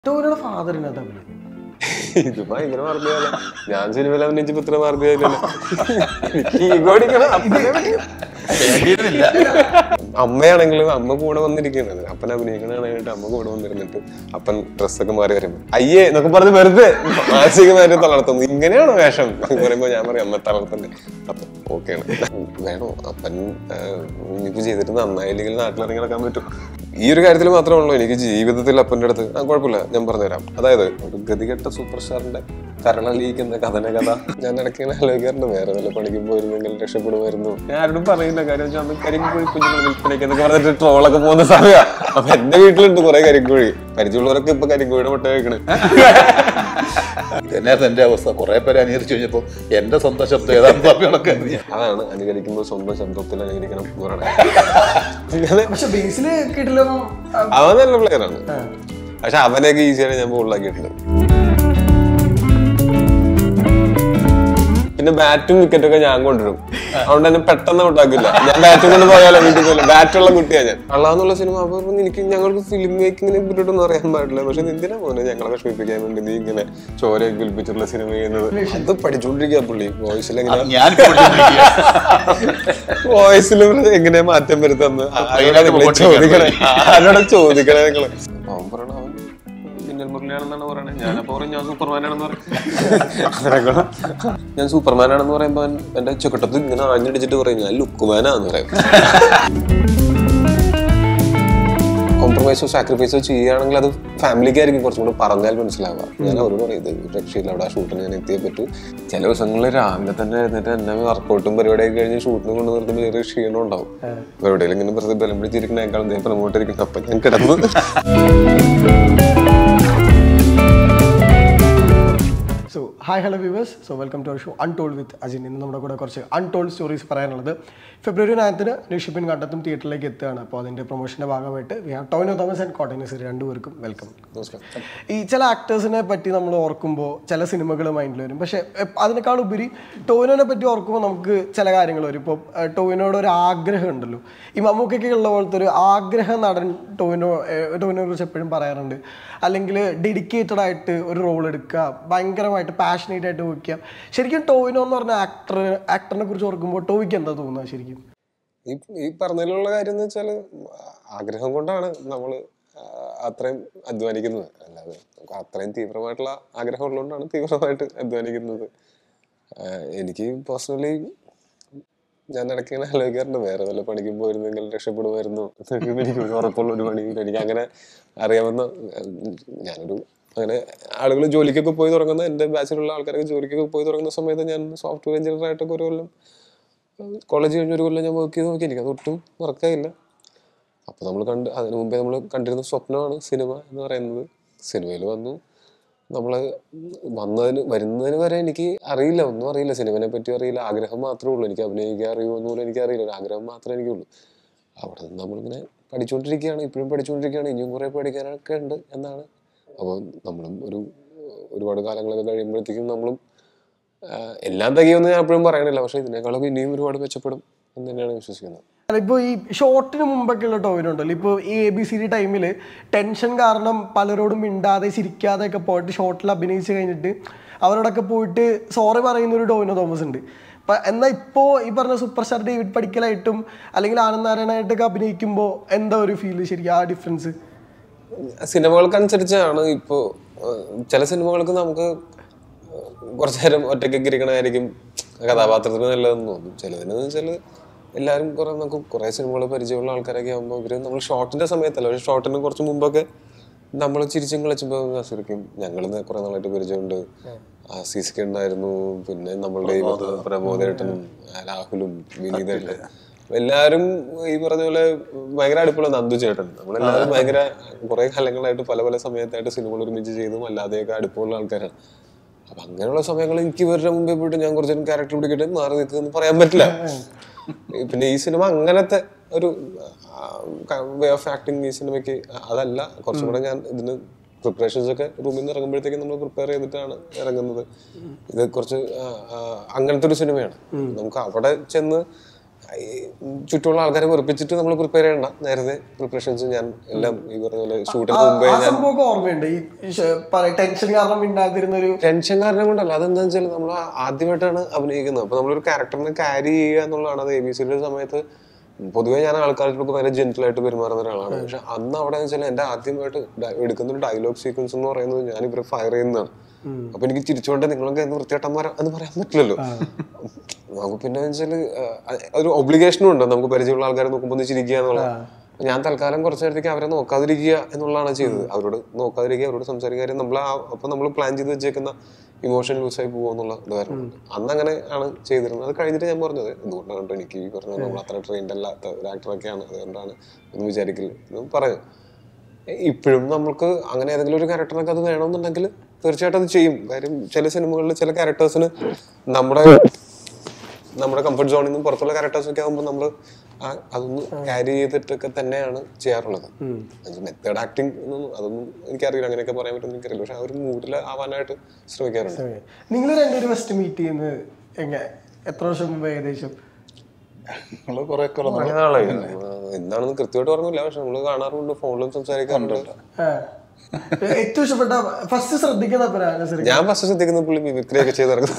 ടോവിനോയുടെ ഫാദറിനെ തമ്മിൽ ഇത് ഭയങ്കര മാർഗമല്ല. ഞാൻ സിനിമയിൽ അഭിനയിച്ചപ്പോ ഇത്ര മാർഗമായില്ലല്ലോ. അമ്മയാണെങ്കിലും അമ്മ കൂടെ വന്നിരിക്കുന്നത്, അപ്പൻ അഭിനയിക്കണാനായിട്ട് അമ്മ കൂടെ വന്നിരുന്നിട്ട് അപ്പൻ ഡ്രസ്സൊക്കെ മാറി വരുമ്പോ അയ്യേ എന്നൊക്കെ പറഞ്ഞ് വെറുതെ മാനസികമായിട്ട് തളർത്തുന്നു. ഇങ്ങനെയാണോ വേഷം പറയുമ്പോ ഞാൻ പറയും അമ്മ തളർത്തണ്ടേ. അപ്പൊ ഓക്കെയാണ്, വേണോ അപ്പൻ ഇനിയിപ്പോ ചെയ്തിട്ട് നന്നായില്ലെങ്കിൽ നാട്ടിലിറങ്ങി നടക്കാൻ പറ്റും. ഈ ഒരു കാര്യത്തിൽ മാത്രമേ ഉള്ളൂ എനിക്ക് ജീവിതത്തിൽ അപ്പൻ്റെ അടുത്ത് കുഴപ്പമില്ല, ഞാൻ പറഞ്ഞുതരാം. അതായത് ഒരു ഗതികെട്ട സൂപ്പർ സ്റ്റാറിന്റെ കരളലിയിക്കുന്ന കഥന കഥ ഞാൻ ഇടയ്ക്കിങ്ങനെ ആലോചിക്കാറുണ്ട്. വേറെ വല്ല പണിക്കും പോയിരുന്നെങ്കിൽ രക്ഷപ്പെടുമായിരുന്നു. ഞാൻ ആരോടും പറയില്ല, കാര്യം വെച്ചാൽ അന്ന് കരിക്കുഴി കുഞ്ഞുങ്ങൾ വിൽപ്പനയ്ക്ക് എന്നൊക്കെ പറഞ്ഞിട്ട് ട്രോളൊക്കെ പോകുന്ന സമയമാണ്. അപ്പൊ എന്റെ വീട്ടിലുണ്ട് കുറെ കരിക്കുഴി, പരിചയമുള്ളവരൊക്കെ ഇപ്പൊ കരിക്കുഴിയുടെ മുട്ട കഴിക്കണേ. ഇതിനകത്ത് എന്റെ അവസ്ഥ കുറെ പേര് അനുകരിച്ചു കഴിഞ്ഞപ്പോ എന്റെ സ്വന്തം ശബ്ദം ഏതാണ്ട് സമയങ്ങളൊക്കെ അതാണ് അനുകരിക്കുമ്പോൾ സ്വന്തം ശബ്ദത്തിൽ അനുകരിക്കണം എന്ന് പറയണേ. പക്ഷെ ബേസില് കിട്ടില്ല. അവൻ നല്ല പ്ലെയറാണ്, പക്ഷെ അവനെയൊക്കെ ഈസിയായിട്ട് ഞാൻ ബോളിലാക്കിയിട്ടുണ്ട്. പിന്നെ ബാറ്റും വിക്കറ്റും ഒക്കെ ഞാൻ കൊണ്ടുവരും, അതുകൊണ്ട് തന്നെ പെട്ടെന്ന് ഔട്ടാക്കില്ല. ഞാൻ ബാറ്റും കൊണ്ട് പോയാലോ വീട്ടിൽ പോലും, ബാറ്റുള്ള കുട്ടിയാണ് ഞാൻ. അള്ളാന്നുള്ള സിനിമ അവർ എനിക്ക് ഞങ്ങൾക്ക് ഫിലിം മേക്കിങ്ങിനെ പറ്റിയിട്ടൊന്നും അറിയാൻ പാടില്ല, പക്ഷെ എന്തിനാ പോലെ ഞങ്ങളെ വിഷമിപ്പിക്കാൻ വേണ്ടി നീ ഇങ്ങനെ ചോരയൊക്കെ കുലിപ്പിച്ചിട്ടുള്ള സിനിമ ചെയ്യുന്നത്? അത് പഠിച്ചുകൊണ്ടിരിക്കുക പുള്ളി. വോയിസിൽ എങ്ങനെ മാറ്റം വരുത്തുന്നത് ചോദിക്കണേ, ആരോടെ ചോദിക്കണേ നിങ്ങള്. അവൻ പറയണ അവൻ മിന്നൽ മുരളിയാണെന്നാണ് പറയണേ. ഞാനപ്പോ പറയും ഞാൻ സൂപ്പർമാനാണെന്ന് പറയും. ഞാൻ സൂപ്പർമാനാണെന്ന് പറയുമ്പോ എന്റെ ചുക്കട്ടത്ത് ഇങ്ങനെ ആഞ്ഞടിച്ചിട്ട് പറയും ഞാൻ ലുക്കുമാനാന്ന് പറയും. കോംപ്രമൈസോ സാക്രിഫൈസോ ചെയ്യുകയാണെങ്കിൽ അത് ഫാമിലിക്കായിരിക്കും കുറച്ചും കൂടെ പറഞ്ഞാൽ മനസ്സിലാവുക. ഞാൻ അവരോട് പറയും ഇത് രക്ഷയില്ല, അവിടെ ആ ഷൂട്ടിന് ഞാൻ എത്തിയേ പറ്റൂ. ചില ദിവസങ്ങളിൽ രാവിലെ തന്നെ എഴുന്നേറ്റ് എന്നെ വർക്കൗട്ടും പരിപാടിയൊക്കെ കഴിഞ്ഞ് ഷൂട്ടിന് കൊണ്ട് നിർത്തുമ്പോൾ ചെറിയ ക്ഷീണം ഉണ്ടാവും. എവിടെയെങ്കിലും ഇങ്ങനെ വെറുതെ ബലം പിടിച്ചിരിക്കണേക്കാളും പ്രമോട്ട് ഇരിക്കണം. അപ്പം ഞാൻ കിടന്നു. So hi hello viewers, so welcome to our show untold with Ajin. ഇന്ന് നമ്മുടെ കൂടെ കുറച്ച് അൺടോൾഡ് സ്റ്റോറീസ് പറയാനുള്ളത്. ഫെബ്രുവരി 9 നിഷിപ്പിൻ കണ്ടത്തും തിയേറ്ററിലേക്ക് എത്തുകയാണ്. അപ്പോൾ അതിൻ്റെ പ്രൊമോഷൻ്റെ ഭാഗമായിട്ട് ടോവിനോ തോമസ് ആൻഡ് കോട്ടയം നസീർ രണ്ടുപേർക്കും വെൽക്കം. ഈ ചില ആക്ടേഴ്സിനെ പറ്റി നമ്മൾ ഓർക്കുമ്പോൾ ചില സിനിമകൾ മൈൻഡിൽ വരും, പക്ഷേ അതിനേക്കാൾ ഉപരി ടോവിനോനെ പറ്റി ഓർക്കുമ്പോൾ നമുക്ക് ചില കാര്യങ്ങൾ വരും. ഇപ്പോൾ ടോവിനോയുടെ ഒരു ആഗ്രഹം ഉണ്ടല്ലോ, ഈ മമ്മൂക്കൊക്കെ ഉള്ള പോലത്തെ ഒരു ആഗ്രഹ നടൻ ടോവിനോയെ കുറിച്ച് എപ്പോഴും പറയാറുണ്ട്. അല്ലെങ്കിൽ ഡെഡിക്കേറ്റഡ് ആയിട്ട് ഒരു റോൾ എടുക്കുക, ഭയങ്കരമായിട്ട് പാഷനേറ്റ് ആയിട്ട് വയ്ക്കുക. ശരിക്കും ടോവിനോ എന്ന് പറഞ്ഞ ആക്ടറിനെ കുറിച്ച് ഓർക്കുമ്പോൾ ടോവിക്ക് എന്താ തോന്നുക? ശരിക്കും ഈ പറഞ്ഞതിലുള്ള കാര്യം എന്ന് വെച്ചാൽ ആഗ്രഹം കൊണ്ടാണ് നമ്മൾ അത്രയും അധ്വാനിക്കുന്നത്. അല്ലാതെ അത്രയും തീവ്രമായിട്ടുള്ള ആഗ്രഹം ഉള്ളതുകൊണ്ടാണ് തീവ്രമായിട്ട് അധ്വാനിക്കുന്നത്. എനിക്ക് പേഴ്സണലി ഞാൻ ഇടയ്ക്കിങ്ങനെ ആലോചിക്കാറുണ്ട് വേറെ വല്ല പണിക്കും പോയിരുന്നെങ്കിൽ രക്ഷപ്പെടുമായിരുന്നു. എനിക്ക് ഒരു ഉറപ്പുള്ള ഒരു പണിയില്ല. എനിക്ക് അങ്ങനെ അറിയാവുന്ന ഞാനൊരു അങ്ങനെ ആളുകൾ ജോലിക്കൊക്കെ പോയി തുടങ്ങുന്ന എൻ്റെ ബാച്ചിലുള്ള ആൾക്കാരൊക്കെ ജോലിക്കൊക്കെ പോയി തുടങ്ങുന്ന സമയത്ത് ഞാൻ സോഫ്റ്റ്വെയർ എഞ്ചിനീയർ ആയിട്ടൊക്കെ ഒരു കൊല്ലം കോളേജ് കഴിഞ്ഞൊരു കൊല്ലം ഞാൻ വർക്ക് ചെയ്ത് നോക്കി. എനിക്കത് ഒട്ടും വർക്കായില്ല. അപ്പോൾ അതിനു മുമ്പേ നമ്മൾ കണ്ടിരുന്ന സ്വപ്നമാണ് സിനിമ എന്ന് പറയുന്നത്. സിനിമയിൽ വന്നു. നമ്മൾ വരുന്നതിന് വരെ എനിക്ക് അറിയില്ല, ഒന്നും അറിയില്ല, സിനിമനെ പറ്റി അറിയില്ല. ആഗ്രഹം മാത്രമേ ഉള്ളൂ. എനിക്ക് അഭിനയിക്കാൻ അറിയുമോ എന്നുപോലും എനിക്കറിയില്ല. ഒരു ആഗ്രഹം മാത്രമേ എനിക്കുള്ളൂ. അവിടെ നിന്ന് നമ്മളിങ്ങനെ പഠിച്ചുകൊണ്ടിരിക്കുകയാണ്, ഇപ്പോഴും പഠിച്ചുകൊണ്ടിരിക്കുകയാണ്. ഇനിയും കുറേ പഠിക്കാനൊക്കെ ഉണ്ട് എന്നാണ്. അപ്പോൾ നമ്മളും ഒരുപാട് കാലങ്ങളൊക്കെ കഴിയുമ്പോഴത്തേക്കും നമ്മളും എല്ലാം തികയുമെന്ന് ഞാൻ എപ്പോഴും പറയണില്ല, പക്ഷേ ഇതിനേക്കാളൊക്കെ ഇനിയും ഒരുപാട് മെച്ചപ്പെടും എന്ന് തന്നെയാണ് വിശ്വസിക്കുന്നത്. ഇപ്പോൾ ഈ ഷോർട്ടിന് മുമ്പൊക്കെ ഉള്ള ടോവിനോ ഉണ്ടല്ലോ, ഇപ്പോൾ ഈ ABCD ടൈമിൽ ടെൻഷൻ കാരണം പലരോടും മിണ്ടാതെ ചിരിക്കാതെ ഒക്കെ പോയിട്ട് ഷോർട്ടിൽ അഭിനയിച്ച് കഴിഞ്ഞിട്ട് അവരോടൊക്കെ പോയിട്ട് സോറി പറയുന്ന ഒരു ടോവിനോ തോമസ് ഉണ്ട്. എന്നാൽ ഇപ്പോൾ ഈ പറഞ്ഞ സൂപ്പർ സ്റ്റാർ ഡേവിഡ് പടിക്കലായിട്ടും അല്ലെങ്കിൽ ആനന്ദ് നാരായണനായിട്ടൊക്കെ അഭിനയിക്കുമ്പോൾ എന്താ ഒരു ഫീല് ശരിക്കും, ആ ഡിഫറൻസ്? സിനിമകൾക്കനുസരിച്ചാണ്. ഇപ്പോൾ ചില സിനിമകൾക്ക് നമുക്ക് കുറച്ചു നേരം ഒറ്റയ്ക്കൊക്കെ ഇരിക്കണമായിരിക്കും കഥാപാത്രത്തിന് നല്ലതെന്ന് തോന്നും. ചിലതിനെന്ന് വെച്ചാൽ എല്ലാവരും നമുക്ക് കുറേ സിനിമകൾ പരിചയമുള്ള ആൾക്കാരൊക്കെ ആകുമ്പോൾ നമ്മൾ ഷോർട്ടിൻ്റെ സമയത്തല്ല, പക്ഷേ ഷോർട്ടിന് കുറച്ച് മുമ്പൊക്കെ നമ്മൾ ചിരിച്ചും കളിച്ചുമ്പോൾ ആസ്വദിക്കും. ഞങ്ങൾ കുറേ നാളായിട്ട് പരിചയമുണ്ട്. CCK ഉണ്ടായിരുന്നു, പിന്നെ നമ്മളുടെ പ്രമോദേട്ടനും രാഹുലും വിനീതേട്ടനും എല്ലാവരും ഈ പറഞ്ഞ പോലെ ഭയങ്കര അടുപ്പുള്ള നന്ദു ചേട്ടൻ. നമ്മളെല്ലാവരും ഭയങ്കര കുറെ കാലങ്ങളായിട്ട് പല പല സമയത്തായിട്ട് സിനിമകൾ ഒരുമിച്ച് ചെയ്തും അല്ലാതെയൊക്കെ അടുപ്പമുള്ള ആൾക്കാരാണ്. അപ്പൊ അങ്ങനെയുള്ള സമയങ്ങൾ എനിക്ക് ഇവരുടെ മുമ്പേ പോയിട്ട് ഞാൻ കുറച്ചു ക്യാരക്ടർ പിടിക്കട്ടെ മാറി നിൽക്കുമെന്ന് പറയാൻ പറ്റില്ല. പിന്നെ ഈ സിനിമ അങ്ങനത്തെ ഒരു വേ ഓഫ് ആക്ടിങ് ഈ സിനിമയ്ക്ക് അതല്ല. കുറച്ചും കൂടെ ഞാൻ ഇതിന് പ്രിപ്പറേഷൻസ് ഒക്കെ റൂമിൽ നിന്ന് ഇറങ്ങുമ്പോഴത്തേക്കും നമ്മൾ പ്രിപ്പയർ ചെയ്തിട്ടാണ് ഇറങ്ങുന്നത്. ഇത് കുറച്ച് അങ്ങനത്തെ ഒരു സിനിമയാണ്. നമുക്ക് അവിടെ ചെന്ന് ചുറ്റുമുള്ള ആൾക്കാരെ വെറുപ്പിച്ചിട്ട് നമ്മൾ പ്രിപ്പയർ ചെയ്യണ്ട. നേരത്തെ പ്രിപ്പറേഷൻസ് ഞാൻ എല്ലാം ഈ പറഞ്ഞ പോലെ ഷൂട്ടിന് മുമ്പേ ഓർമ്മയുണ്ട് ഈ ടെൻഷൻ കാരണം ഉണ്ടാകുന്ന ഒരു ടെൻഷൻ കാരണം കൊണ്ടല്ല. അതെന്താ വെച്ചാൽ നമ്മൾ ആദ്യമായിട്ടാണ് അഭിനയിക്കുന്നത്. അപ്പൊ നമ്മളൊരു ക്യാരക്ടറിനെ ക്യാരി ചെയ്യുക എന്നുള്ളതാണ്. അത് ABCയുടെ സമയത്ത് പൊതുവെ ഞാൻ ആൾക്കാർക്ക് ഭയങ്കര ജെന്റിലായിട്ട് പെരുമാറുന്ന ഒരാളാണ്. പക്ഷെ അന്ന് അവിടെ വെച്ചാൽ എന്റെ ആദ്യമായിട്ട് എടുക്കുന്ന ഒരു ഡയലോഗ് സീക്വൻസ് എന്ന് പറയുന്നത് ഞാൻ ഇവരെ ഫയർ ചെയ്യുന്നതാണ്. അപ്പൊ എനിക്ക് തിരിച്ചുകൊണ്ട് നിങ്ങളൊക്കെ എന്ന് വൃത്തിയാട്ടന്മാർ എന്ന് പറയാൻ പറ്റില്ലല്ലോ. നമുക്ക് പിന്നെ വെച്ചാല് ഒരു ഒബ്ലിഗേഷനും ഉണ്ട്. നമുക്ക് പരിചയമുള്ള ആൾക്കാരെ നോക്കുമ്പോൾ ചിരിക്കുക എന്നുള്ള. ഞാൻ തൽക്കാലം കുറച്ചു നേരത്തേക്ക് അവരെ നോക്കാതിരിക്കുക എന്നുള്ളതാണ് ചെയ്തത്. അവരോട് നോക്കാതിരിക്കുക, അവരോട് സംസാരിക്കാതെ അപ്പൊ നമ്മൾ പ്ലാൻ ചെയ്ത് വെച്ചേക്കുന്ന ഇമോഷൻ ലൂസായി പോകുമെന്നുള്ള ഇത് വരുന്നുണ്ട്. അന്ന് അങ്ങനെ ആണ് ചെയ്തിരുന്നത്. അത് കഴിഞ്ഞിട്ട് ഞാൻ പറഞ്ഞത് എന്തുകൊണ്ടാണ് എനിക്ക് ഈ പറഞ്ഞത് നമ്മൾ അത്ര ട്രെയിൻഡ് അല്ലാത്ത ഒരു ആക്ടറൊക്കെയാണ്, അതുകൊണ്ടാണ് ഒന്നും വിചാരിക്കില്ല എന്ന് പറയും. ഇപ്പോഴും നമുക്ക് അങ്ങനെ ഏതെങ്കിലും ഒരു ക്യാരക്ടറിനൊക്കെ അത് വേണമെന്നുണ്ടെങ്കിൽ തീർച്ചയായിട്ടും അത് ചെയ്യും. കാര്യം ചില സിനിമകളിൽ ചില ക്യാരക്ടേഴ്സിന് നമ്മുടെ കംഫർട്ട് സോണിൽ നിന്നും പുറത്തുള്ള ക്യാരക്ടേഴ്സൊക്കെ ആകുമ്പോൾ നമ്മൾ അതൊന്ന് ക്യാരി ചെയ്തിട്ടൊക്കെ തന്നെയാണ് ചെയ്യാറുള്ളത്. മെത്തേഡ് ആക്ടിങ് അതൊന്നും എനിക്കറിയില്ല, അങ്ങനെയൊക്കെ പറയാൻ പറ്റുമെന്ന് എനിക്കറിയില്ല. പക്ഷെ ആ ഒരു മൂഡിൽ ആവാനായിട്ട് ശ്രമിക്കാറുണ്ട്. നിങ്ങൾ രണ്ടുപേരും ഫസ്റ്റ് മീറ്റ് ചെയ്യുന്നത് എത്ര വർഷം മുമ്പ് ഏകദേശം? എന്താണെന്ന് കൃത്യമായിട്ട് പറഞ്ഞില്ല, പക്ഷെ നമ്മള് കാണാറുണ്ട്, ഫോണിലും സംസാരിക്കാറുണ്ട്. ഏറ്റവും ഇഷ്ടപ്പെട്ട ഫസ്റ്റ് ശ്രദ്ധിക്കുന്ന ഞാൻ ഫസ്റ്റ് ശ്രദ്ധിക്കുന്ന പുള്ളി മിമിക്രിയൊക്കെ ചെയ്തിറങ്ങും.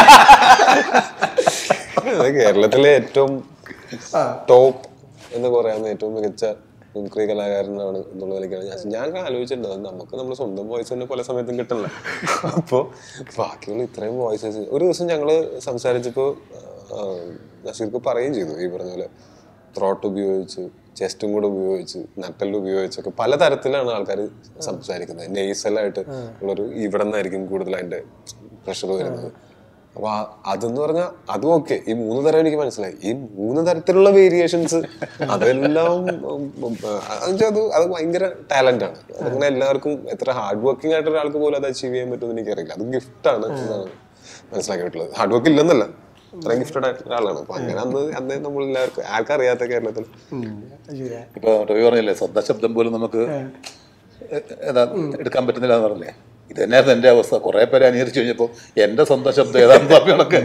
കേരളത്തിലെ ഏറ്റവും ടോപ്പ് എന്ന് പറയാവുന്ന ഏറ്റവും മികച്ച മിമിക്രി കലാകാരനാണ് എന്നുള്ള നിലയ്ക്കാണ് ഞാൻ ആലോചിച്ചിട്ടുണ്ട്. നമുക്ക് നമ്മുടെ സ്വന്തം വോയിസ് തന്നെ പല സമയത്തും കിട്ടണില്ല. അപ്പോൾ ബാക്കിയുള്ള ഇത്രയും വോയിസസ് ഒരു ദിവസം ഞങ്ങള് സംസാരിച്ചപ്പോൾ നസീർക്ക് പറയുകയും ചെയ്തു, ഈ പറഞ്ഞ പോലെ ത്രോട്ട് ഉപയോഗിച്ച് ചെസ്റ്റും കൂടെ ഉപയോഗിച്ച് നട്ടെല്ല് ഉപയോഗിച്ചൊക്കെ പലതരത്തിലാണ് ആൾക്കാർ സംസാരിക്കുന്നത്. നെയ്സലായിട്ട് ഉള്ളൊരു ഇവിടെ നിന്നായിരിക്കും കൂടുതൽ അതിന്റെ പ്രഷർ വരുന്നത്. അപ്പൊ അതെന്ന് പറഞ്ഞാൽ അതും ഓക്കെ. ഈ 3 തരം എനിക്ക് മനസ്സിലായി. ഈ 3 തരത്തിലുള്ള വേരിയേഷൻസ് അതെല്ലാം അത് ഭയങ്കര ടാലന്റ് ആണ്. അതങ്ങനെ എല്ലാവർക്കും എത്ര ഹാർഡ് വർക്കിംഗ് ആയിട്ട് ഒരാൾക്ക് പോലും അത് അച്ചീവ് ചെയ്യാൻ പറ്റുമെന്ന് എനിക്കറിയില്ല. അത് ഗിഫ്റ്റാണ് എന്നാണ് മനസ്സിലാക്കിയിട്ടുള്ളത്. ഹാർഡ് വർക്ക് ഇല്ലെന്നല്ല, അത്രയും ഗിഫ്റ്റഡ് ആയിട്ടുള്ള ഒരാളാണ്. അപ്പൊ അങ്ങനെ അന്നേ നമ്മൾ എല്ലാവർക്കും ആർക്കറിയാത്ത കേരളത്തിൽ ഇപ്പൊ രവി പറഞ്ഞില്ലേ, സ്വന്തം ശബ്ദം പോലും നമുക്ക് എടുക്കാൻ പറ്റുന്നില്ല എന്ന് പറഞ്ഞില്ലേ. ഇത് തന്നെയായിരുന്നു എൻ്റെ അവസ്ഥ. കുറെ പേര് അനുകരിച്ചു കഴിഞ്ഞപ്പോൾ എൻ്റെ സ്വന്തം ശബ്ദം ഏതാണെന്നൊക്കെ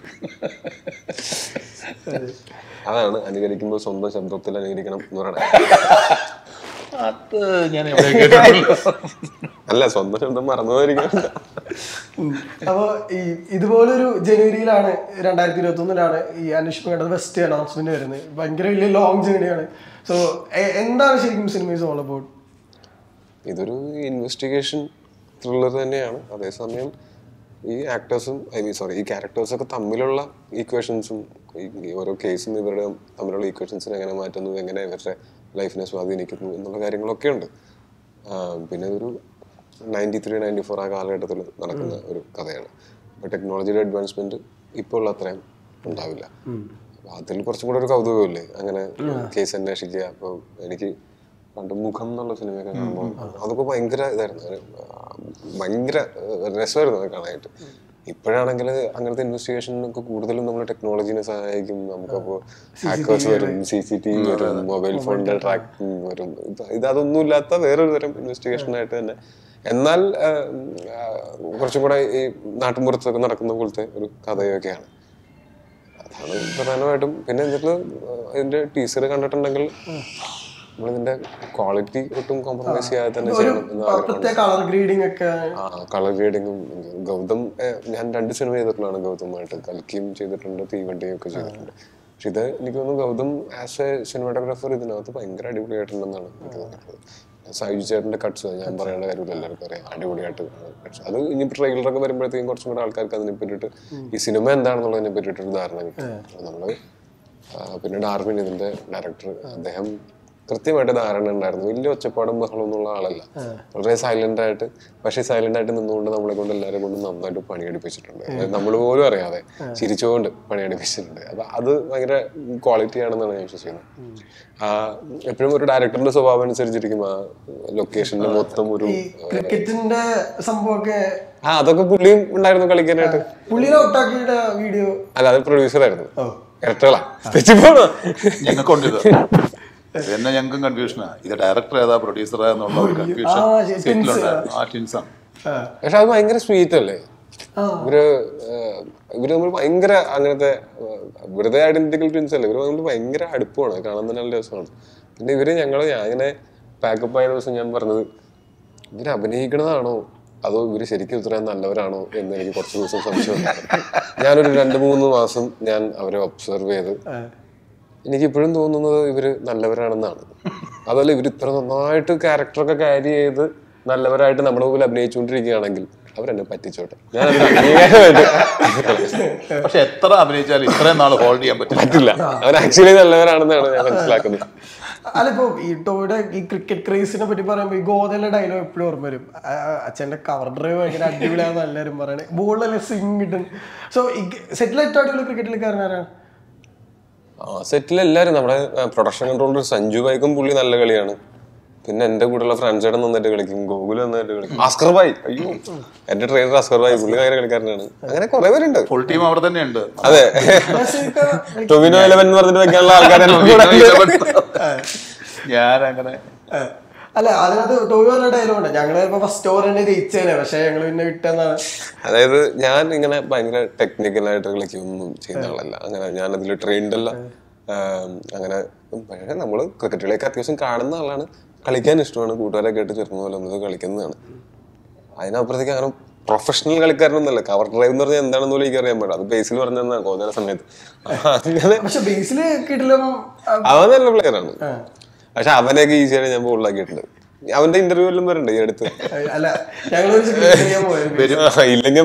അതാണ് അനുകരിക്കുമ്പോൾ സ്വന്തം ശബ്ദത്തിൽ അനുകരിക്കണം എന്ന് പറയണത്. അത് ഞാൻ എവിടെ കേട്ടിട്ടുള്ളൂ. അല്ല, സ്വന്തം ശബ്ദം മറന്നതായിരിക്കും. അപ്പൊ ഇതുപോലൊരു ജനുവരിയിലാണ് 2021 ഈ അന്വേഷണം കണ്ടത് ഫസ്റ്റ് അനൗൺസ്മെന്റ് വരുന്നത്. ഭയങ്കര വലിയ ലോങ് ജേണിയാണ്. സോ എന്താണ് ശരിക്കും സിനിമ ഈസ് ഓൾ അബൌട്ട്? ഇതൊരു ഇൻവെസ്റ്റിഗേഷൻ ത്രില്ലർ തന്നെയാണ്. അതേസമയം ഈ ആക്ടേഴ്സും ഈ ക്യാരക്ടേഴ്സൊക്കെ തമ്മിലുള്ള ഈക്വേഷൻസും ഓരോ കേസും ഇവരുടെ തമ്മിലുള്ള ഈക്വേഷൻസിനെ എങ്ങനെ മാറ്റുന്നു, എങ്ങനെ ഇവരുടെ ലൈഫിനെ സ്വാധീനിക്കുന്നു എന്നുള്ള കാര്യങ്ങളൊക്കെ ഉണ്ട്. പിന്നെ ഇതൊരു 93-94 ആ കാലഘട്ടത്തിൽ നടക്കുന്ന ഒരു കഥയാണ്. അപ്പോൾ ടെക്നോളജിയുടെ അഡ്വാൻസ്മെന്റ് ഇപ്പോൾ ഉള്ള അത്രയും ഉണ്ടാവില്ല. അപ്പോൾ അതിൽ കുറച്ചും കൂടെ ഒരു കൗതുകമില്ലേ അങ്ങനെ കേസ് അന്വേഷിക്കുക. അപ്പോൾ എനിക്ക് പണ്ട് മുഖം എന്നുള്ള സിനിമയൊക്കെ കാണുമ്പോൾ അതൊക്കെ ഭയങ്കര ഇതായിരുന്നു, ഭയങ്കര രസമായിരുന്നു അത് കാണാനായിട്ട്. ഇപ്പോഴാണെങ്കിൽ അങ്ങനത്തെ ഇൻവെസ്റ്റിഗേഷനൊക്കെ കൂടുതലും നമ്മൾ ടെക്നോളജിനെ സഹായിക്കും. നമുക്കപ്പോൾ ഹാക്കേഴ്സ് വരും, CCTV വരും, മൊബൈൽ ഫോണിന്റെ ട്രാക്കിംഗ് വരും. ഇതൊന്നും ഇല്ലാത്ത വേറൊരു തരം ഇൻവെസ്റ്റിഗേഷനായിട്ട് തന്നെ, എന്നാൽ കുറച്ചും കൂടെ ഈ നാട്ടിൻപുറത്തൊക്കെ നടക്കുന്ന പോലത്തെ ഒരു കഥയൊക്കെയാണ്. അതാണ് പ്രധാനമായിട്ടും. പിന്നെ എന്നിട്ട് ഇതിന്റെ ടീസർ കണ്ടിട്ടുണ്ടെങ്കിൽ നമ്മളിതിന്റെ ക്വാളിറ്റി ഒട്ടും കോംപ്രമൈസ് ചെയ്യാതെ തന്നെ ചെയ്യണം എന്ന് ആഗ്രഹമുണ്ട്. കളർ ഗ്രേഡിങ്ങും ഗൗതം, ഞാൻ 2 സിനിമ ചെയ്തിട്ടുള്ളതാണ് ഗൗതമായിട്ട്. കൽക്കിയും ചെയ്തിട്ടുണ്ട്, തീവണ്ടിയും ഒക്കെ ചെയ്തിട്ടുണ്ട്. പക്ഷെ ഇത് എനിക്ക് തോന്നുന്നു ഗൗതം ആസ് എ സിനിമാറ്റോഗ്രാഫർ ഇതിനകത്ത് ഭയങ്കര അടിപൊളിയായിട്ടുണ്ടെന്നാണ് എനിക്ക് തോന്നിയിട്ടുള്ളത്. സായുജ് ചേട്ടന്റെ കട്ട്സ് ഞാൻ പറയേണ്ട കാര്യമില്ല, എല്ലാവർക്കും അറിയാം, അടിപൊളിയായിട്ട് കട്ട്സ്. അത് ഇനി ട്രെയിലറൊക്കെ വരുമ്പോഴത്തേക്കും കുറച്ചും കൂടെ ആൾക്കാർക്ക് അതിനെ പറ്റിയിട്ട് ഈ സിനിമ എന്താണെന്നുള്ളതിനെ പറ്റിയിട്ടൊരു ധാരണ കിട്ടും. നമ്മള് പിന്നെ ഡാർവിൻ ഇതിന്റെ ഡയറക്ടർ, അദ്ദേഹം കൃത്യമായിട്ട് ധാരണ ഉണ്ടായിരുന്നു. വലിയ ഒച്ചപ്പാടും ബഹളം എന്നുള്ള ആളല്ല, വളരെ സൈലന്റ് ആയിട്ട്. പക്ഷെ സൈലന്റ് ആയിട്ട് നിന്നുകൊണ്ട് നമ്മളെ കൊണ്ട് എല്ലാവരെ കൊണ്ടും നന്നായിട്ട് പണിയെടുപ്പിച്ചിട്ടുണ്ട്. നമ്മൾ പോലും അറിയാതെ ചിരിച്ചുകൊണ്ട് പണിയെടുപ്പിച്ചിട്ടുണ്ട്. അപ്പൊ അത് ഭയങ്കര ക്വാളിറ്റി ആണെന്നാണ് ഞാൻ വിശ്വസിക്കുന്നത്. എപ്പോഴും ഒരു ഡയറക്ടറിന്റെ സ്വഭാവം അനുസരിച്ചിരിക്കും ആ ലൊക്കേഷന്റെ മൊത്തം ഒരു ക്രിക്കറ്റിന്റെ സംഭവമൊക്കെ. അതൊക്കെ പുള്ളിയും ഉണ്ടായിരുന്നു കളിക്കാനായിട്ട്. വീഡിയോ അല്ല, അത് പ്രൊഡ്യൂസർ ആയിരുന്നു. ഇരട്ടകളാ തെറ്റിപ്പോണോ ഞങ്ങൾക്കുണ്ട്. പിന്നെ ഞങ്ങൾക്കും കൺഫ്യൂഷനാണ്, ഇത് ഡയറക്ടർ ഏതാ പ്രൊഡ്യൂസർ എന്നുള്ള ഒരു കൺഫ്യൂഷൻ. പക്ഷെ അത് ഭയങ്കര സ്വീറ്റ് അല്ലേ. ഇവര് തമ്മിൽ ഭയങ്കര അങ്ങനത്തെ വെറുതെ ഐഡന്റിക്കൽ ട്വിൻസ് അല്ല, ഇവര് തമ്മിൽ ഭയങ്കര അടുപ്പമാണ്, കാണാൻ തന്നെ നല്ല രസമാണ്. പിന്നെ ഞാൻ ഇങ്ങനെ പാക്കപ്പ് ആയ ദിവസം ഞാൻ പറഞ്ഞത്, ഇവര് അഭിനയിക്കണതാണോ അതോ ഇവര് ശരിക്കും ഇത്രയും നല്ലവരാണോ എന്ന് എനിക്ക് കുറച്ച് ദിവസം സംശയമുണ്ടായിരുന്നു. ഞാനൊരു 2-3 മാസം ഞാൻ അവരെ ഒബ്സർവ് ചെയ്ത് എനിക്കിപ്പോഴും തോന്നുന്നത് ഇവര് നല്ലവരാണെന്നാണ്. അതല്ല, ഇവർ ഇത്ര നന്നായിട്ട് ക്യാരക്ടറൊക്കെ ക്യാരി ചെയ്ത് നല്ലവരായിട്ട് നമ്മുടെ മുമ്പിൽ അഭിനയിച്ചുകൊണ്ടിരിക്കുകയാണെങ്കിൽ അവരെന്നെ പറ്റിച്ചോട്ടെ. ഞാൻ പക്ഷെ എത്ര അഭിനയിച്ചാലും ഇത്രയും നാൾ ഹോൾഡ് ചെയ്യാൻ പറ്റില്ല. അവർ ആക്ച്വലി നല്ലവരാണെന്നാണ് ഞാൻ മനസ്സിലാക്കുന്നത്. അല്ല, ഇപ്പൊ ഈ ടോയുടെ ഈ ക്രിക്കറ്റ് ക്രേസിനെ പറ്റി പറയുമ്പോൾ ഈ ഗോതലിന്റെ ഡയലോഗ് എപ്പോഴും ഓർമ്മ വരും. അച്ഛന്റെ കവർ ഡ്രൈവ് ഭയങ്കര അടിപൊളിയാണെന്ന് എല്ലാവരും പറയണേ. ബോളിലെ സ്വിംഗ് കിട്ടും. സോ ഈ സെറ്റിൽ ഏറ്റവും അടിപൊളി ക്രിക്കറ്റിൽ കാരനാരാണ്? സെറ്റിൽ എല്ലാവരും, നമ്മുടെ പ്രൊഡക്ഷൻ കൺട്രോളർ സഞ്ജു ബൈക്കും പുള്ളി നല്ല കളിയാണ്. പിന്നെ എന്റെ കൂടെയുള്ള ഫ്രണ്ട്സേട്ടൻ നന്നായിട്ട് കളിക്കും, ഗോകുൽ നന്നായിട്ട് കളിക്കും, അസ്കർ ഭായ്, അയ്യോ എന്റെ ട്രെയിനർ അസ്കർ ഭായ്, പുള്ളി ഭയങ്കര കളിക്കാരനാണ്. അങ്ങനെ കുറെ പേരുണ്ട്, ഫുൾ ടീം അവിടെ തന്നെ ഉണ്ട്. അതെ, ടൊവിനോ 11 എന്ന് പറഞ്ഞിട്ട് വെക്കാനുള്ള ആൾക്കാരാണ് ഞാൻ. അങ്ങനെ അല്ല, അതിനകത്ത് ടോവിനോയുടെ ഡയലോഗ് ഞങ്ങള് ഫസ്റ്റ് ഓവർ തന്നെ ജയിച്ചേനെ, പക്ഷെ ഞങ്ങൾ പിന്നെ വിട്ടെന്നാണ്. അതായത് ഞാൻ ഇങ്ങനെ ഭയങ്കര ടെക്നിക്കലായിട്ട് കളിക്കൊന്നും ചെയ്യുന്ന ആളല്ല, അങ്ങനെ ഞാൻ അതിൽ ട്രെയിൻഡ് അല്ല. അങ്ങനെ പക്ഷേ നമ്മള് ക്രിക്കറ്റ് കളിയൊക്കെ അത്യാവശ്യം കാണുന്ന ആളാണ്, കളിക്കാൻ ഇഷ്ടമാണ്, കൂട്ടുകാരൊക്കെ ആയിട്ട് ചെറുപ്പം പോലെ ഒന്നത് കളിക്കുന്നതാണ്. അതിനപ്പുറത്തേക്ക് അങ്ങനെ പ്രൊഫഷണൽ കളിക്കാരനൊന്നല്ല. കവർ ഡ്രൈവ് എന്ന് പറഞ്ഞാൽ എന്താണെന്ന് പോലും എനിക്ക് അറിയാൻ പാടില്ല. അത് ബേസിൽ പറഞ്ഞാൽ കോതല സമയത്ത് അവൻ നല്ല പ്ലെയറാണ്, പക്ഷെ അവനെയൊക്കെ ഈസിയായിട്ട് ഞാൻ ബോളിലാക്കിയിട്ടുണ്ട്. അവന്റെ ഇന്റർവ്യൂ എല്ലാം വരണ്ടേ ഈ അടുത്ത്? ഇല്ലെങ്കിൽ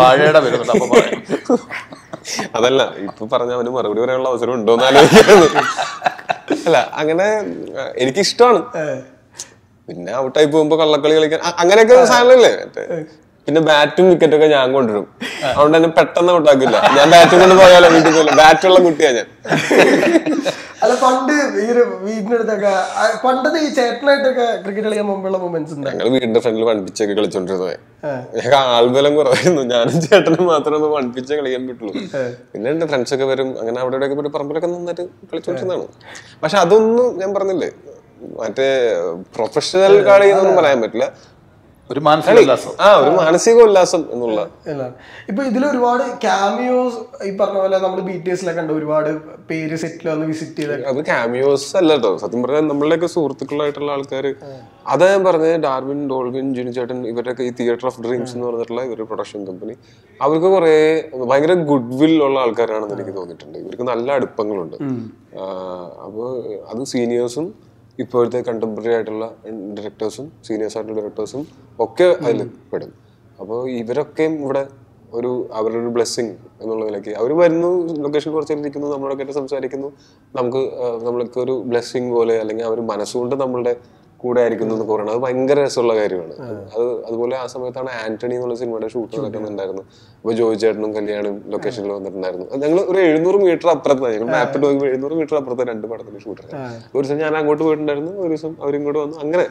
അതല്ല, ഇപ്പൊ പറഞ്ഞ അവന് മറുപടി പറയാനുള്ള അവസരം ഉണ്ടോന്ന് ആലോചിക്കുന്നത്. അല്ല, അങ്ങനെ എനിക്കിഷ്ടമാണ്. പിന്നെ ഔട്ടായി പോകുമ്പോ കള്ളക്കളി കളിക്കാൻ അങ്ങനെയൊക്കെ സാധനങ്ങളല്ലേ. പിന്നെ ബാറ്റും വിക്കറ്റൊക്കെ ഞാൻ കൊണ്ടുവരും, അതുകൊണ്ട് തന്നെ പെട്ടെന്ന് ഔട്ടാക്കില്ല. ഞാൻ ബാറ്റും കൊണ്ട് പോയാലോ വീട്ടിൽ പോയില്ല, ബാറ്റുള്ള കുട്ടിയാ ഞാൻ. അല്ല, പണ്ട് ഈ വീടിന്റെ അടുത്തൊക്കെ പണ്ടത്തെ ഈ ചേട്ടനായിട്ടൊക്കെ ക്രിക്കറ്റ് കളിക്കാൻ മുമ്പുള്ള മൊമെന്റ്സ് ഉണ്ട്. ഞങ്ങൾ വീടിന്റെ ഫ്രണ്ടിൽ വൺപിച്ചൊക്കെ കളിച്ചോണ്ടിരുന്നത്. ഞങ്ങൾക്ക് ആൾബലം കുറവായിരുന്നു, ഞാനും ചേട്ടനും മാത്രമേ വൺപിച്ച കളിക്കാൻ പറ്റുള്ളൂ. പിന്നെ എന്റെ ഫ്രണ്ട്സ് ഒക്കെ വരും, അങ്ങനെ അവിടെ ഇവിടെയൊക്കെ പോയി പറമ്പിലൊക്കെ നന്നായിട്ട് കളിച്ചോണ്ടിരുന്നതാണ്. പക്ഷെ അതൊന്നും ഞാൻ പറഞ്ഞില്ലേ, മറ്റേ പ്രൊഫഷണൽ കളി എന്നൊന്നും പറയാൻ പറ്റില്ല. ഒരു മാനസിക ഉല്ലാസം, ഒരു മാനസിക ഉല്ലാസം എന്നുള്ള. ഇപ്പൊ ഇതിൽ ഒരുപാട് ക്യാമിയോസ് ഈ പറഞ്ഞ പോലെ നമ്മൾ BTSലൊക്കെ ഉണ്ട്, ഒരുപാട് പേര് സെറ്റിൽ വന്ന് വിസിറ്റ് ചെയ്ത്. അത് ക്യാമിയോസ് അല്ല കേട്ടോ, സത്യം പറഞ്ഞാൽ നമ്മളുടെയൊക്കെ സുഹൃത്തുക്കളായിട്ടുള്ള ആൾക്കാർ. അതാ ഞാൻ പറഞ്ഞത്, ഡാർവിൻ, ഡോൾവിൻ, ജിനു ചേട്ടൻ, ഇവരൊക്കെ ഈ തിയേറ്റർ ഓഫ് ഡ്രീംസ് എന്ന് പറഞ്ഞിട്ടുള്ള ഇവരുടെ പ്രൊഡക്ഷൻ കമ്പനി, അവർക്ക് കുറെ ഭയങ്കര ഗുഡ് വിൽ ഉള്ള ആൾക്കാരാണെന്ന് എനിക്ക് തോന്നിയിട്ടുണ്ട്. ഇവർക്ക് നല്ല അടുപ്പങ്ങളുണ്ട്. അപ്പോൾ അത് സീനിയേഴ്സും ഇപ്പോഴത്തെ കണ്ടംപററി ആയിട്ടുള്ള ഡയറക്ടേഴ്സും സീനിയേഴ്സ് ആയിട്ടുള്ള ഡയറക്ടേഴ്സും ഒക്കെ അതിൽ പെടും. അപ്പോൾ ഇവരൊക്കെയും ഇവിടെ അവരുടെ ഒരു ബ്ലെസ്സിങ് എന്നുള്ള നിലയ്ക്ക് അവർ വരുന്നു, ലൊക്കേഷൻ കുറച്ച് ഇരിക്കുന്നു, നമ്മളൊക്കെ ആയിട്ട് സംസാരിക്കുന്നു, നമ്മൾക്ക് ഒരു ബ്ലെസ്സിങ് പോലെ, അല്ലെങ്കിൽ അവർ മനസ്സുകൊണ്ട് നമ്മളുടെ കൂടെ ആയിരിക്കുന്നു എന്നൊക്കെ പറയുന്നത് അത് ഭയങ്കര രസമുള്ള കാര്യമാണ്. അതുപോലെ ആ സമയത്താണ് ആന്റണി എന്നുള്ള സിനിമയുടെ ഷൂട്ട് നടക്കുന്നുണ്ടായിരുന്നു. അപ്പൊ ജോയി ചേട്ടനും കല്യാണും ലൊക്കേഷനിൽ വന്നിട്ടുണ്ടായിരുന്നു. ഞങ്ങൾ ഒരു 700 മീറ്റർ അപ്പുറത്താണ്, ഞങ്ങൾ മാപ്പിട്ട് നോക്കുമ്പോൾ 700 മീറ്റർ അപ്പുറത്ത് 2 പടത്തിന്റെ ഷൂട്ട്. ഒരു ദിവസം ഞാൻ അങ്ങോട്ട് പോയിട്ടുണ്ടായിരുന്നു, ഒരു ദിവസം അവരിങ്ങോട്ട് വന്നു. അങ്ങനെ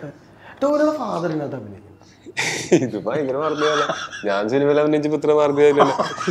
ഇത് ഭയങ്കര മാർഗിയല്ല, ഞാൻ സിനിമയിൽ അഭിനയിച്ചപ്പോ ഇത്ര മാർഗിയല്ലോ.